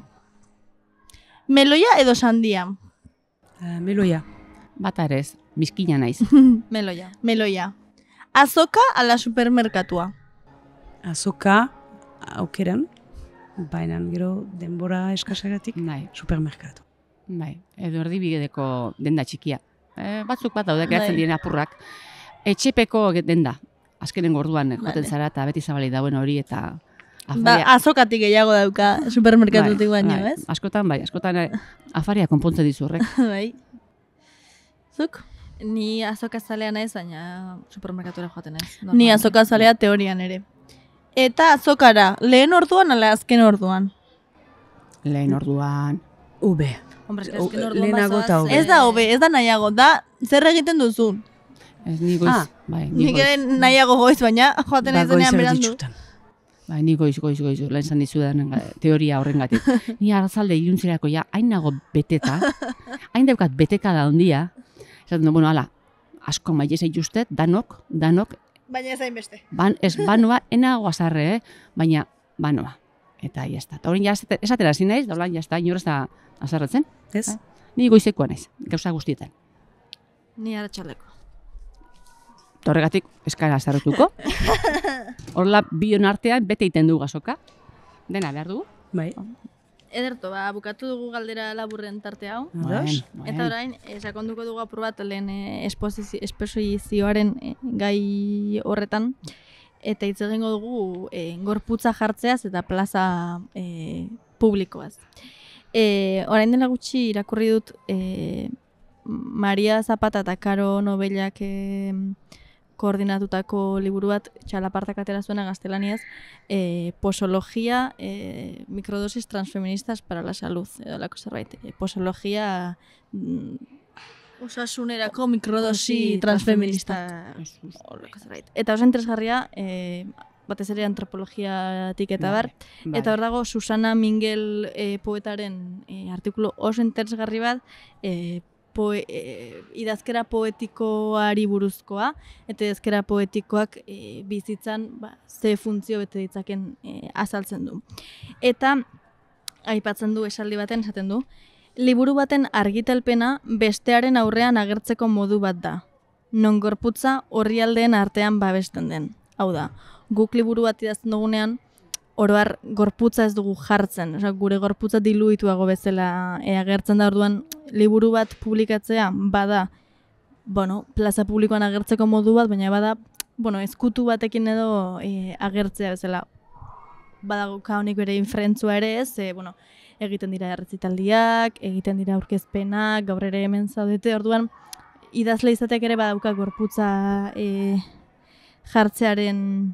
Meloia edo sandia? uh, meloia. Bata ere ez, bizkina naiz. Meloia. Meloia. Azoka ala supermerkatua? Azoka aukeran, baina gero denbora eskasagatik Bai, supermerkatu. bai, edo erdibideko denda txikia. E, batzuk bat daude, geratzen Bai. diren apurrak. Etxepeko denda, azkenen gorduan joten Vale. zara eta beti zabalik dauen hori eta Da, afaria, azokatik gehiago dauka supermerkatutik baino, bai, ez? Askotan bai, askotan eh, afaria konpontzen dizu horrek. Bai. Zuk? Ni azoka zalea naiz, baina supermerkatura joaten naiz. Ni normalmente. azoka zalea teorian ere. Eta azokara, lehen orduan ala azken orduan? Lehen orduan, Ube. Hombre, eske O- azken orduan lehenago eta bazoaz, hobe. eh, Ez da hobe, ez da nahiago, da zer egiten duzu. ez ni goiz, Ah, bai, ni Nik goiz, ere nahiago goiz, baina joaten Ba, ez denean goiz berandu. erditsutan. bai, ni goiz, goiz, goiz, lehen zan dizudan teoria horrengatik. Ni arrazalde iluntzerako ja, hain nago beteta, hain daukat beteka da ondia, esaten du, bueno, ala, asko maile zaituztet, danok, danok, Baina ez hainbeste. ban, ez banoa, enago azarre, eh? baina banoa. Eta ya está. Eta horren ja esate- esatera hasi naiz, da holan ja está, inor ez da azarretzen. Ez? Ni goizekoa naiz, gauza guztietan. Ni aratsaleko. Eta horregatik eskara azarretuko. Horla bion artean bete egiten du gazoka. Dena behar dugu. Bai. Ederto, ba, bukatu dugu galdera laburren tarte hau. Ados? Eta orain, eh, sakonduko dugu apur bat lehen eh, espozizi- esposizioaren eh, gai horretan. Eta hitz egingo dugu eh, gorputza jartzeaz eta plaza eh, publikoaz. Eh, orain dela gutxi irakurri dut eh, Maria Zapata eta Karo Nobelak eh, koordinatutako liburu bat txalapartak atera zuena gaztelaniaz, eh, posologia, eh, microdosis transfeministas para la salud, edo lako zerbait. Eh, posologia mm, osasunerako mikrodosi transfeminista. Horrelako zerbait. Eta oso interesgarria, eh, batez ere antropologiatik eta bar, Bai. eta hor dago Susana Mingel eh, poetaren eh, artikulu oso interesgarri bat, eh, poe, eh, idazkera poetikoari buruzkoa, eta idazkera poetikoak eh, bizitzan ba, ze funtzio bete ditzaken eh, azaltzen du. Eta aipatzen du esaldi baten esaten du, liburu baten argitalpena bestearen aurrean agertzeko modu bat da, non gorputza orrialdeen artean babesten den. Hau da, guk liburu bat idazten dugunean, oroar gorputza ez dugu jartzen, osea, gure gorputza diluituago bezala e, agertzen da, orduan liburu bat publikatzea bada, bueno, plaza publikoan agertzeko modu bat, baina bada, bueno, ezkutu batekin edo e, agertzea bezala. Badago kaunik bere infrentzua ere ez, e, bueno, egiten dira errezitaldiak, egiten dira aurkezpenak, gaur ere hemen zaudete, orduan idazle izateak ere badauka gorputza e, jartzearen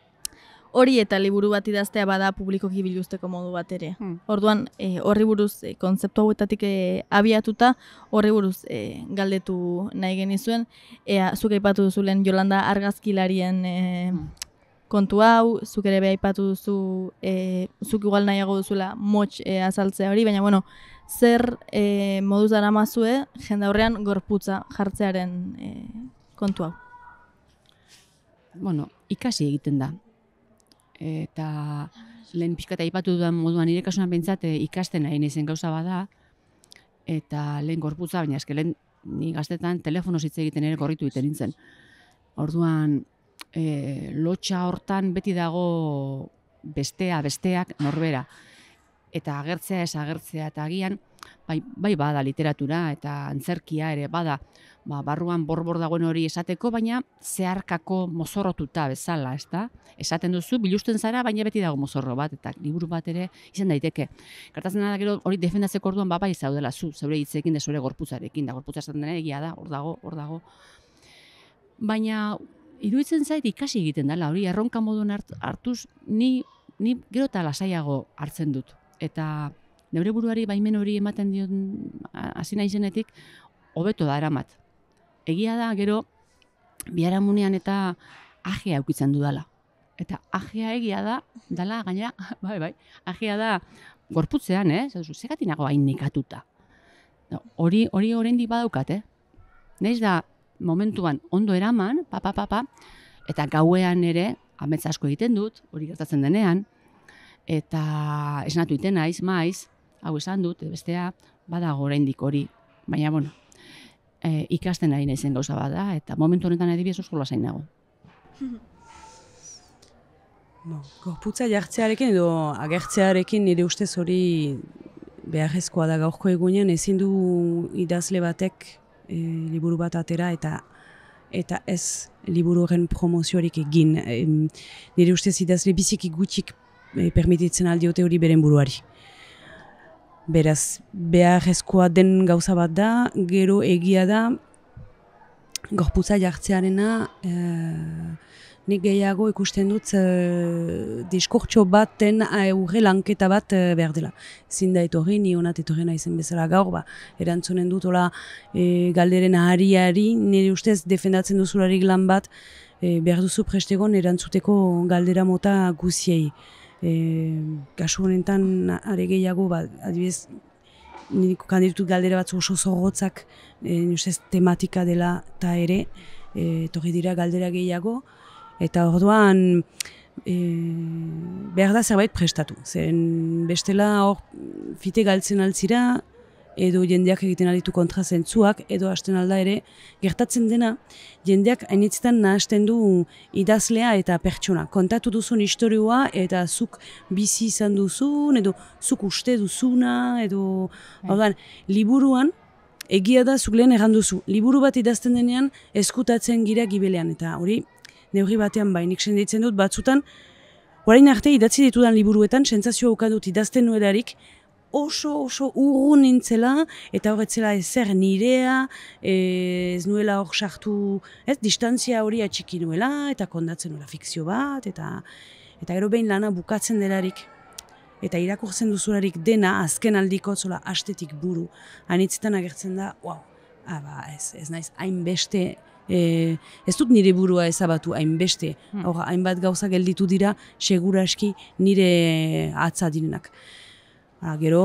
hori eta liburu bat idaztea bada publikoki biluzteko modu bat ere. Hmm. Orduan, e, horri buruz, e, kontzeptu hauetatik e, abiatuta, horri buruz e, galdetu nahi genizuen, ea, zuk aipatu duzu lehen Jolanda argazkilarien e, kontu hau, zuk ere be aipatu duzu, e, zuk igual nahiago duzula motx e, azaltzea hori, baina bueno, zer e, moduz daramazue jendaurrean gorputza jartzearen e, kontu hau? Bueno, ikasi egiten da. Eta lehen pixkata aipatu dudan moduan nire kasuan pentsat ikasten nahi naizen gauza bada, eta lehen gorputza, baina eske lehen ni gaztetan telefonoz hitz egiten ere gorritu egiten nintzen. Orduan, e, lotxa hortan beti dago bestea, besteak norbera. Eta agertzea, ez agertzea, eta agian, bai, bai bada literatura eta antzerkia ere bada, ba, barruan borbor dagoen hori esateko, baina zeharkako mozorrotuta bezala, ezta? Esaten duzu, bilusten zara, baina beti dago mozorro bat, eta liburu bat ere izan daiteke. Gertatzen da gero hori defendatzeko orduan, ba, bai zaudela zu, zeure hitzekin da zure gorputzarekin, da gorputza esaten dena egia da, hor dago, hor dago. Baina, iruditzen zait ikasi egiten dela, hori erronka modun hartuz, ni, ni gero eta lasaiago hartzen dut. Eta neure buruari baimen hori ematen dion hasi naizenetik hobeto da eramat. Egia da gero biharamunean eta ajea aukitzen dudala. Eta ajea egia da, dala gaina, bai, bai, ajea da gorputzean, eh? Zergatik nago hain nekatuta. Hori hori oraindik badaukat, eh? Naiz da momentuan ondo eraman, papa, papa, eta gauean ere amets asko egiten dut, hori gertatzen denean, eta esnatu iten naiz, maiz, hau esan dut, bestea, badago oraindik hori, baina, bueno, e, ikasten ari naizen gauza bada, eta momentu honetan adibidez oso lasain nago. No, gorputza jartzearekin edo agertzearekin nire ustez hori beharrezkoa da gaurko egunean, ezin du idazle batek e, liburu bat atera eta eta ez liburu horren promoziorik egin. E, nire ustez idazle biziki gutxik e, permititzen aldiote hori beren buruari. Beraz, beharrezkoa den gauza bat da, gero egia da gorputza jartzearena e, nik gehiago ikusten dut uh, diskurtso baten aurre lanketa bat uh, behar dela. Zin da etorri, ni honat etorri naizen bezala gaur, ba, erantzunen dut hola e, galderen ahariari, nire ustez defendatzen duzularik lan bat, e, behar duzu prestegon erantzuteko galdera mota guziei. E, kasu honetan are gehiago, ba, adibidez, nire kandidutut galdera batzu oso zorrotzak, e, nire ustez tematika dela eta ere, e, etorri dira galdera gehiago, eta orduan e, behar da zerbait prestatu. Zen bestela hor fite galtzen altzira, edo jendeak egiten alitu kontrazentzuak, edo hasten alda ere, gertatzen dena, jendeak hainitzetan nahasten du idazlea eta pertsona. Kontatu duzun historioa eta zuk bizi izan duzun, edo zuk uste duzuna, edo orduan, liburuan, egia da zuk lehen erran duzu. Liburu bat idazten denean eskutatzen gira gibelean, eta hori, neurri batean bainik senditzen dut batzutan, orain arte idatzi ditudan liburuetan, sentsazioa ukan dut idazten nuelarik, oso oso urrun nintzela, eta horretzela ezer nirea, ez nuela hor sartu, ez, distantzia hori atxiki nuela, eta kondatzen nuela fikzio bat, eta eta gero behin lana bukatzen delarik, eta irakurtzen duzularik dena, azken aldiko zola astetik buru, anitzetan agertzen da, wow, aba, ez, ez naiz hainbeste, E, ez dut nire burua ezabatu hainbeste, hmm. Hora, hainbat gauza gelditu dira, segura eski nire atza direnak. Hala, gero,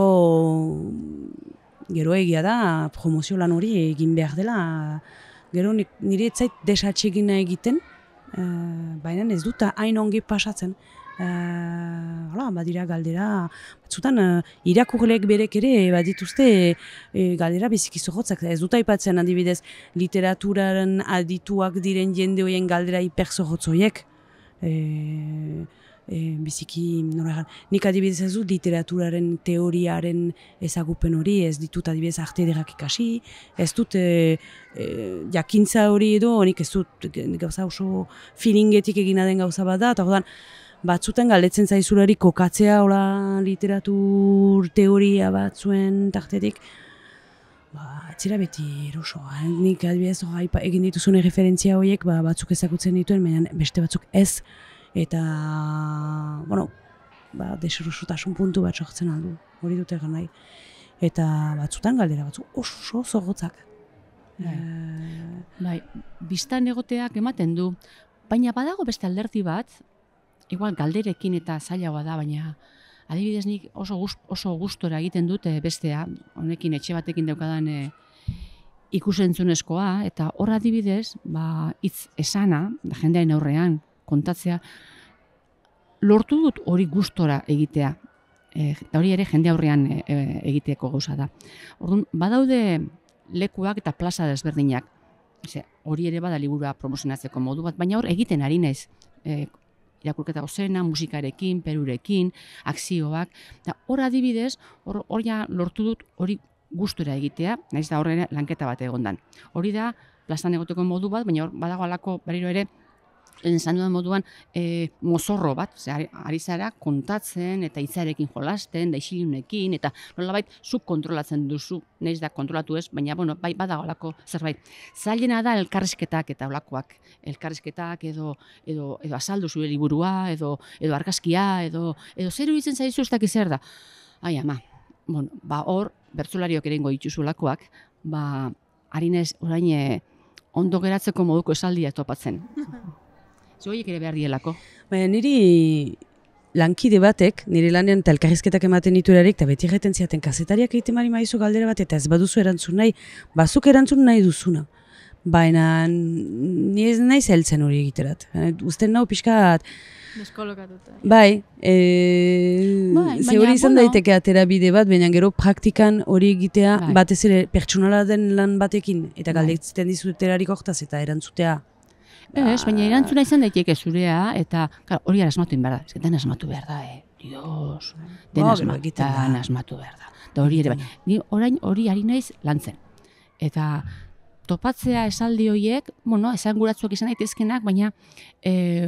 gero egia da, promozio lan hori egin behar dela, gero nire etzait desatsegina egiten, e, baina ez dut hain ongi pasatzen. Uh, hala, badira galdera, batzutan uh, irakurleek berek ere badituzte e, galdera biziki zorrotzak. Ez dut aipatzen adibidez literaturaren adituak diren jende horien galdera hiper zorrotz horiek. E, e, biziki, nola, nik adibidez ez dut literaturaren teoriaren ezagupen hori, ez ditut adibidez arte ederrak ikasi, ez dut e, e, jakintza hori edo, nik ez dut gauza oso feelingetik egina den gauza bat da, eta orduan, batzutan galdetzen zaizulari kokatzea hola literatur teoria batzuen tartetik, ba, atzera beti eroso. Nik adibidez egin dituzune referentzia horiek ba, batzuk ezagutzen dituen, baina beste batzuk ez, eta, bueno, ba, deserosotasun puntu bat sortzen aldu, hori dut egan nahi. Eta batzutan galdera batzuk oso zorrotzak. Bai, e... bai, biztan egoteak ematen du, baina badago beste alderdi bat, igual galderekin eta zailagoa da, baina adibidez nik oso, gust, oso gustora egiten dut e, bestea, honekin etxe batekin daukadan e, ikusentzunezkoa, eta hor adibidez, ba, hitz esana, da jendearen aurrean, kontatzea, lortu dut hori gustora egitea, e, eta hori ere jende aurrean e, e, egiteko gauza da. Orduan, badaude lekuak eta plaza desberdinak, Ose, hori ere bada liburua promozionatzeko modu bat, baina hor egiten ari naiz, e, irakurketa gozena, musikarekin, perurekin, akzioak, eta hor adibidez, hor, hor ja lortu dut hori gustura egitea, naiz da horren lanketa bat egondan. Hori da, plazan egoteko modu bat, baina hor badago alako berriro ere, lehen esan dudan moduan, e, mozorro bat, ze, ari, ari zara kontatzen eta hitzarekin jolasten, da isilunekin, eta nolabait zuk kontrolatzen duzu, naiz da kontrolatu ez, baina bueno, bai badago alako zerbait. Zailena da elkarrizketak eta olakoak, elkarrizketak edo edo edo azaldu zure liburua, edo edo argazkia, edo edo zer iruditzen zaizu ez dakiz zer da. Ai ama. Bueno, ba hor bertsolariok erengo dituzulakoak, ba harinez orain e, ondo geratzeko moduko esaldia topatzen. Zoiek ere behar dielako. Baina niri lankide batek, nire lanean eta elkarrizketak ematen diturarik, eta beti egiten ziaten kazetariak egiten mari maizu galdera bat, eta ez baduzu erantzun nahi, bazuk erantzun nahi duzuna. Baina ni ez nahi zeltzen hori egiterat. Uzten nau pixkat... Deskolokatuta. Bai, e, bai, ze hori izan bueno. daiteke atera bide bat, baina gero praktikan hori egitea bai. Batez ere pertsonala den lan batekin, eta galdetzen dizuterarik hortaz eta erantzutea. Ez, baina erantzuna izan daiteke zurea, eta klar, hori asmatu behar da. Ez que den asmatu behar da, eh? Dios, den oh, asmatu, asmatu behar da. Da hori ere, bai. Ni orain hori ari naiz lantzen. Eta topatzea esaldi horiek, bueno, esan guratzuak izan daitezkenak, baina e,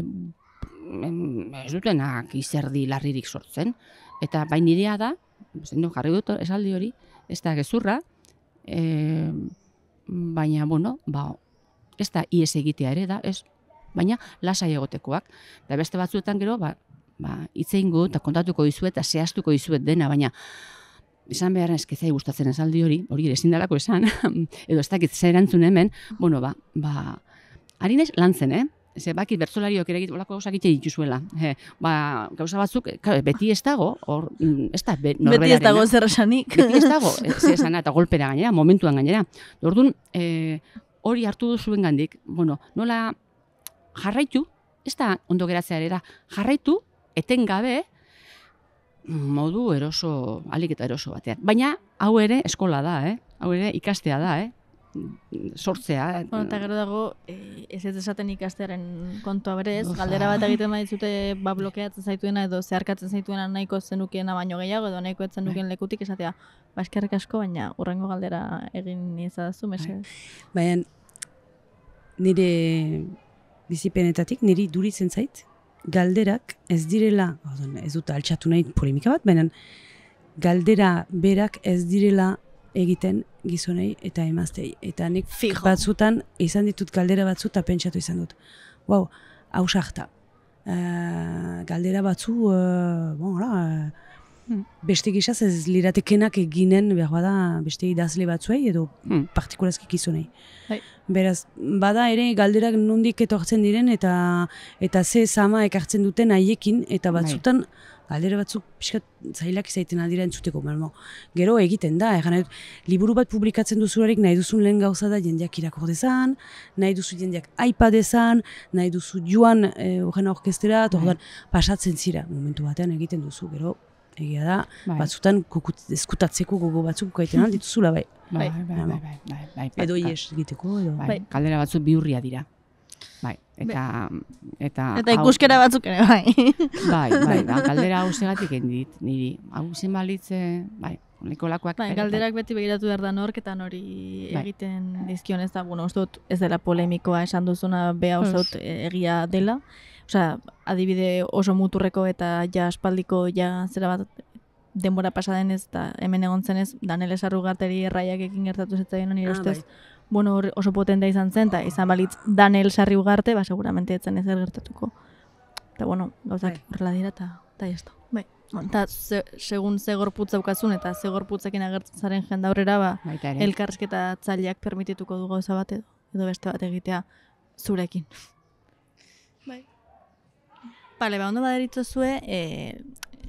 ez dutenak izerdi larririk sortzen. Eta bain nirea da, zen jarri dut esaldi hori, ez da gezurra, e, baina, bueno, ba, ez da ies egitea ere da, ez, baina lasai egotekoak. Da beste batzuetan gero, ba, ba, itzeingo eta kontatuko dizuet, eta zehaztuko dizuet dena, baina esan beharren eskezai gustatzen esaldi hori, hori ere ezin dalako esan, edo ez dakit zer erantzun hemen, bueno, ba, ba, ari naiz lantzen, eh? Ze bakit bertsolariok ere olako gauzak egiten dituzuela. Eh, ba, gauza batzuk, beti ez dago, hor, ez da norberarena. Beti ez dago zer esanik. Beti ez dago, zer esana eta golpera gainera, momentuan gainera. Orduan, eh, hori hartu duzuen gandik, bueno, nola jarraitu, ez da ondo geratzea ere da, jarraitu, etengabe, modu eroso, alik eta eroso batean. Baina, hau ere eskola da, eh? Hau ere ikastea da, eh? Sortzea. Bueno, eta gero dago, eh, ez ez esaten ikastearen kontua berez, galdera bat egiten baditzute ba blokeatzen zaituena edo zeharkatzen zaituena nahiko zenukeena baino gehiago edo nahiko etzen nukeen lekutik esatea, ba eskerrik asko, baina hurrengo galdera egin izadazu, mesedez. Baina, nire bizipenetatik, niri duritzen zait, galderak ez direla, ez dut altxatu nahi polemika bat, baina galdera berak ez direla egiten gizonei eta emaztei. Eta nik Fijo. batzutan izan ditut galdera batzu eta pentsatu izan dut. Wow, hau sarta. Uh, galdera batzu, uh, bon, la, hmm. beste gizaz ez liratekenak eginen behar bada beste idazle batzuei edo hmm. partikurazki gizonei. Hai. Beraz, bada ere galderak nondik etortzen diren eta eta ze zama ekartzen duten haiekin eta batzutan Hai. Galdera batzuk pixkat zailak izaiten aldira entzuteko. Malmo. Gero egiten da, egan liburu bat publikatzen duzularik nahi duzun lehen gauza da jendeak irakur dezan, nahi duzu jendeak aipa dezan, nahi duzu joan horren eh, orkestera, eta pasatzen zira momentu batean egiten duzu. Gero egia da, bai. Batzutan eskutatzeko gogo batzuk gaiten aldituzula bai. Bai, bai, bai, bai, bai, bai, bai, edo ies egiteko, edo. Bai, galdera batzuk bihurria dira. Bai, eta eta eta ikuskera batzuk ere bai. Bai, bai, da galdera hau segatik endit, niri. Hau zen balitze, bai, lekolakoak. Bai, galderak beti begiratu behar da nork eta nori bai. Egiten dizkion ez da, bueno, uste dut ez dela polemikoa esan duzuna beha oso egia dela. Osea, adibide oso muturreko eta ja aspaldiko ja zera bat denbora pasa denez eta hemen egon zenez Danele Sarrugarteri erraiak ekin gertatu zitzaien nire ah, ustez. Bai. Bueno, oso potentea izan zen, eta izan balitz Danel Sarri Ugarte, ba, seguramente etzen ezer gertatuko. Eta, bueno, gauzak horrela dira, eta eta jazta. Bai. Eta, se, segun ze gorputz daukazun, eta ze gorputzekin agertzen zaren jende aurrera, ba, elkarrizketa tzaileak permitituko du gauza bat edo, edo beste bat egitea zurekin. Bai. Bale, ba, ondo baderitzo zue, e,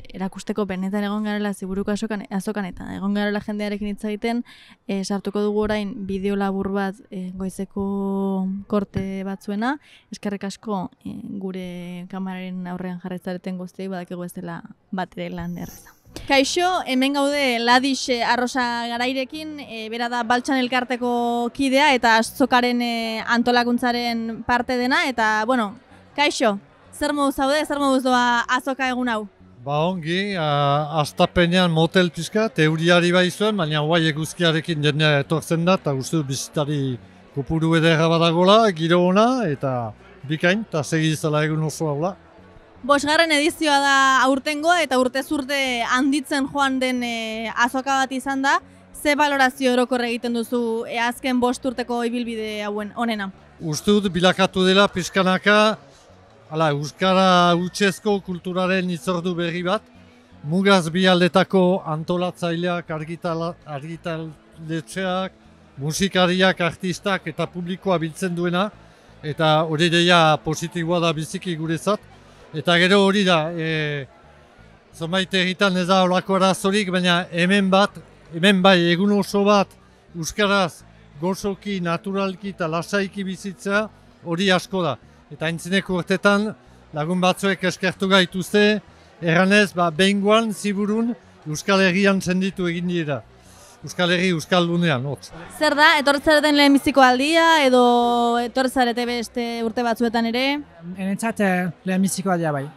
erakusteko benetan egon garela ziburuko azokan, azokan eta egon garela jendearekin hitz egiten, e, sartuko dugu orain bideo labur bat e, goizeko korte batzuena, eskerrik asko e, gure kameraren aurrean jarretzareten guztiei badakigu ez dela bat ere lan erreza. Kaixo, hemen gaude Ladix Arrosa Garairekin, e, bera da Baltsan elkarteko kidea eta azokaren e, antolakuntzaren parte dena, eta, bueno, kaixo, zer moduz zaude, zer moduz doa azoka egun hau? Ba ongi, astapenean motel pixka, teuriari bai zuen, baina guai eguzkiarekin jendea etortzen da, eta uste dut bizitari kopuru ederra badagola, giro ona, eta bikain, eta segi izala egun oso haula. Bosgarren edizioa da aurtengoa eta urtez urte handitzen joan den e, azoka bat izan da. Ze balorazio orokorra egiten duzu e, azken bost urteko ibilbide hauen onena? Uste dut bilakatu dela pixkanaka, hala, euskara hutsezko kulturaren itzordu berri bat, mugaz bi aldetako antolatzaileak, argitaletxeak, musikariak, artistak eta publikoa biltzen duena, eta hori deia positiboa da biziki guretzat. Eta gero hori da, e, zonbait egitan ez da horako arazorik, baina hemen bat, hemen bai egun oso bat euskaraz gozoki, naturalki eta lasaiki bizitzea hori asko da. Eta aintzineko urtetan lagun batzuek eskertu gaituzte, erranez, ba, behingoan, ziburun, Euskal Herrian senditu egin dira. Euskal Herri Euskaldunean, hotz. Zer da, etortzareten lehenbiziko aldia edo etortzarete beste urte batzuetan ere? Enetzat lehenbiziko aldia bai.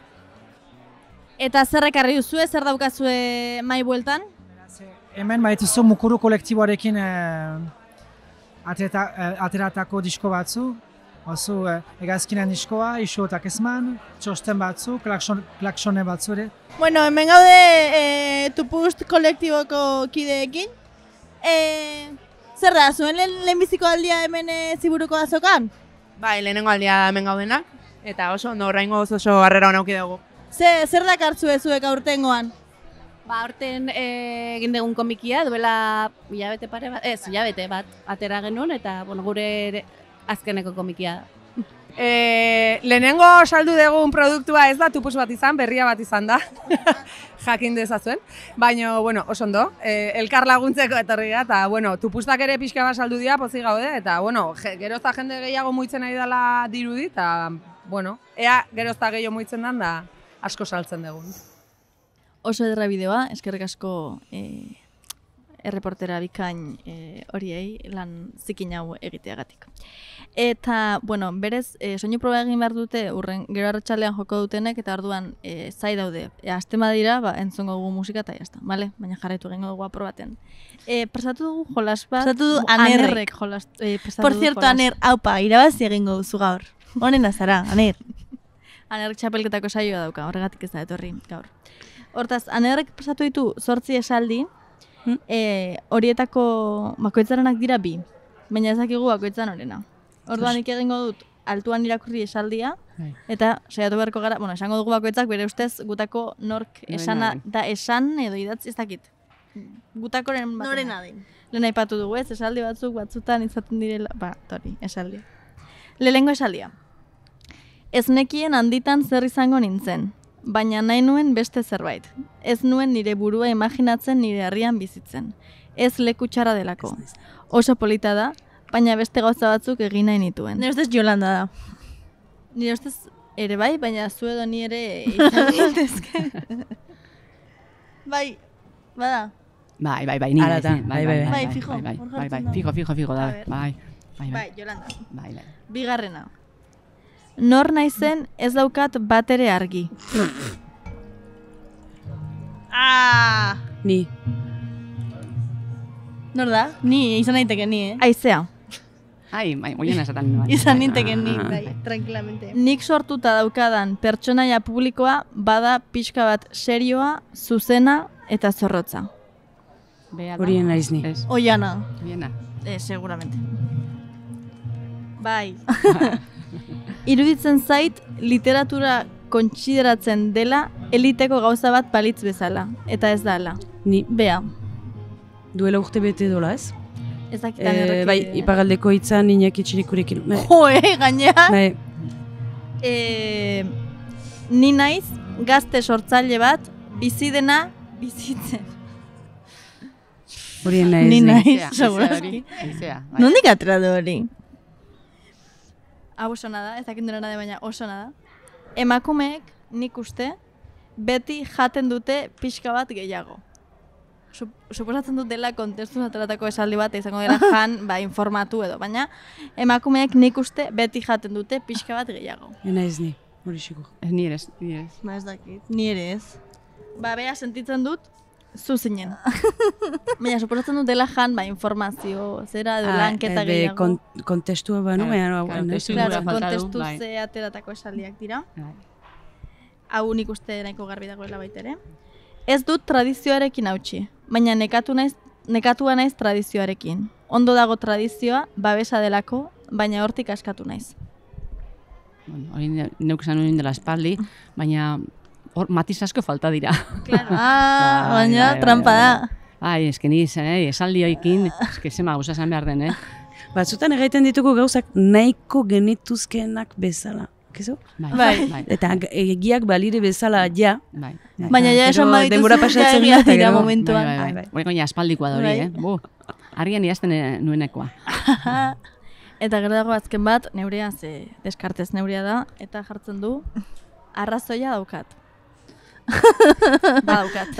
Eta zer ekarri duzue, zer daukazue mai bueltan? Hemen baituzu mukuru kolektiboarekin eh, aterata, eh, ateratako disko batzu. Oso eh, egazkinen diskoa, iso eta kezman, txosten batzu, klakson, klaksone batzu ere. Bueno, hemen gaude e, Tupust kolektiboko kideekin. E, zer da, zuen lehen, lehenbiziko aldia hemen e, ziburuko azokan? Bai, lehenengo aldia hemen gaudenak, eta oso ondo oraingo oso oso harrera hona auki dugu. Ze, zer dakartzue zuek aurtengoan? Ba, aurten e, egin dugun komikia, duela hilabete pare bat, ez, hilabete bat atera genuen, eta bueno, gure azkeneko komikia da. E, lehenengo saldu dugun produktua ez da tupus bat izan, berria bat izan da, jakin dezazuen. Baina, bueno, oso ondo, e, elkar laguntzeko etorri da, eta, bueno, tupustak ere pixka bat saldu dira, pozik gaude, eta, bueno, gerozta jende gehiago muitzen ari dela dirudi, eta, bueno, ea gerozta gehiago muitzen den, da asko saltzen dugun. Oso ederra bideoa, eskerrik asko e, erreportera bikain e, horiei lan zikin hau egiteagatik. Eta, bueno, berez, e, soinu proba egin behar dute, urren gero arratsaldean joko dutenek, eta orduan e, zai daude. E, Aztema dira, ba, entzongo dugu musika eta jazta, bale? Baina jarraitu egingo dugu aprobaten. E, prestatu dugu jolas bat, Prestatu du Anerrek Anerrek. jolas, e, prestatu Por du cierto, jolas. Aner, haupa, irabazi egingo duzu gaur. Honen azara, Aner. Anerrek txapelketako saioa dauka, horregatik ez da etorri gaur. Hortaz, Anerrek prestatu ditu zortzi esaldi, e, horietako bakoitzarenak dira bi, baina ezakigu bakoitzan horrena. Orduan nik egingo dut altuan irakurri esaldia, eta saiatu beharko gara, bueno, esango dugu bakoitzak bere ustez gutako nork esana da esan edo idatzi ez dakit. Gutakoren bat. Norena den. Lehen aipatu dugu ez, esaldi batzuk batzutan izaten direla, ba, tori, esaldia. Lehengo esaldia. Ez nekien handitan zer izango nintzen, baina nahi nuen beste zerbait. Ez nuen nire burua imaginatzen nire herrian bizitzen. Ez leku txarra delako. Oso polita da, baina beste gauza batzuk egin nahi nituen. Nire ustez Jolanda da. Nire ustez ere bai, baina zu edo ni ere izan gintezke. Bai, bada. Bai, bai, bai, ni Hala da, bai, bai, bai, bai, bai, fijo, bai, hor bai, bai, jartzen da. fijo, fijo, fijo da, A ver. bai, bai, bai, Bai, Jolanda. bai, bai. Bigarrena. Nor naizen ez daukat bat ere argi. Ah! Ni. Nor da? Ni, izan daiteke ni, eh? Aizea. Ai, bai, moien esaten bai. Izan ninteke ni, Ah, bai, tranquilamente. Nik sortuta daukadan pertsonaia publikoa bada pixka bat serioa, zuzena eta zorrotza. Bea da. Horien naiz ni. Ez, Oiana. biena. Eh, seguramente. Bai. Iruditzen zait literatura kontsideratzen dela eliteko gauza bat balitz bezala, eta ez da hala. Ni Bea, duela urte bete dola ez? ez dakit E, Anerrek, bai, eh, iparraldeko hitzan Iñaki Txirikurekin. Bai, Jo, eh, gainean. bai, eh, ni naiz gazte sortzaile bat bizi dena bizitzen. Hori naiz. Ni ni. naiz, segurazki. Nondik atera du hori? Hau oso nada, ez dakit nora da, baina oso nada. Emakumeek, nik uste, beti jaten dute pixka bat gehiago. Sup- Suposatzen dut dela kontestu ateratako esaldi bat izango dela jan, ba, informatu edo, baina emakumeek nik uste beti jaten dute pixka bat gehiago. Ena ez ni, hori xiko. Ez ni ere ez, ni ere ez. Ba ez dakit. Ni ere ez. Ba, bea sentitzen dut, zu zinen. Baina, suposatzen dut dela jan, ba, informazio, zera edo lanketa gehiago. Kon, kontestua banu, Claro, baina... claro, testu Claro, ingurua falta du, kontestu bai. ze ateratako esaldiak dira. Bai. Hau nik uste nahiko garbi dagoela baita ere. Ez dut tradizioarekin hautsi, baina nekatu naiz, nekatua naiz tradizioarekin. Ondo dago tradizioa, babesa delako, baina hortik askatu naiz. Bueno, hori ne- neuk esan nuen dela espaldi, baina hor matiz asko falta dira. Claro. Ah, Bai, baina bai, trampa bai, da. Bai, eske ni eh, esaldi hoikin, eske zema gauza esan behar den, eh? Batzutan egiten ditugu gauzak nahiko genituzkenak bezala. Kizu? Bai, Bai. bai, Eta egiak balire bezala ja. bai. Baina ja esan Gero badituzu, denbora ja pasatzen egia da, eta dira gero- momentuan. Bai, bai, Bai, bai. bai. Hori gaina aspaldikoa da hori, Bai. eh? Bu, argian idazten eh, nuenekoa. Eta gero dago azken bat, neurea, ze deskartez neurea da, eta jartzen du, arrazoia daukat. Ba daukat.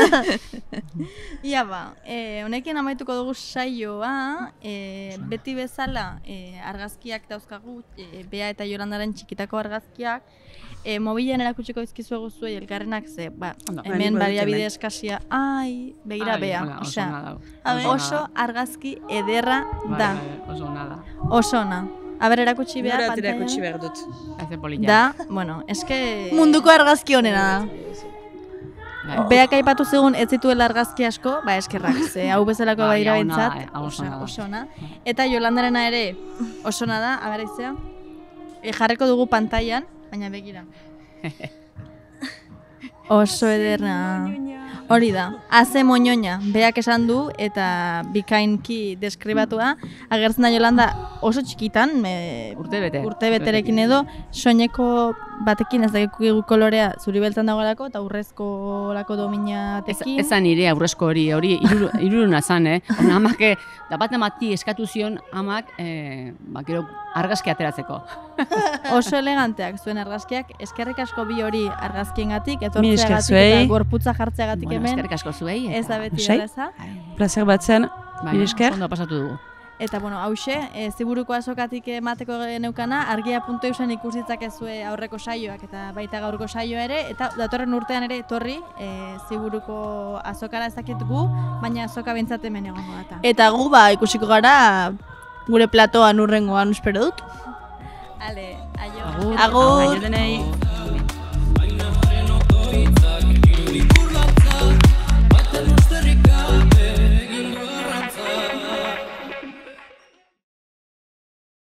Ia ba, eh, honekin amaituko dugu saioa, eh, beti bezala eh, argazkiak dauzkagu, eh, Bea eta Jolandaren txikitako argazkiak, eh, mobilean erakutsiko dizkizuegu zuei elkarrenak ze, ba, Ondo. hemen Ba, nik baliabide badut eskasia, ai, begira Ai, Bea, hola, oso osea, ona dago. a ber, Oso ona oso da. argazki ederra Bai, da, bai, oso ona da. oso ona. A ber, erakutsi Bea Nora pantailan. erakutsi behar dut. Haize polita. Da, bueno, eske... Munduko argazki honena da. Bai. Beak aipatu zigun ez zituela argazki asko, ba eskerrak, ze hau bezalako Bai, badira hau ona da, behintzat, eh, hau oso ona da. oso ona. Eta Jolandarena ere oso ona da, a ber aizea. E, jarriko dugu pantailan, baina begira. Oso ederra. Hori da, haze moñoña, beak esan du eta bikainki deskribatua, agertzen da Jolanda oso txikitan, e, Urte bete. urte beterekin edo, soineko batekin ez dakigu kolorea zuri beltzan dagoelako eta urrezko lako dominatekin. Ez, ezan nire aurrezko hori, hori iru- iruruna zan, eh? Ona amak, eh, da bat amati eskatu zion amak, eh, ba, gero argazki ateratzeko. Oso eleganteak zuen argazkiak, eskerrik asko bi hori argazkiengatik, Mil esker etortzeagatik zuei. eta gorputza jartzeagatik Bueno, hemen. eskerrik asko zuei. Ez da eta- beti Lasai? erraza. Plazer bat zen, Bai, mil esker. ondo pasatu dugu. Eta, bueno, hause, e, ziburuko azokatik emateko geneukana, argia puntu eusen ikus ditzakezue aurreko saioak eta baita gaurko saioa ere, eta datorren urtean ere etorri e, ziburuko azokara ezakit gu, baina azoka bintzat hemen egongo data. Eta gu, ba, ikusiko gara gure platoan urrengoan espero dut. Ale, aio. Agur. Agur. Aio denei.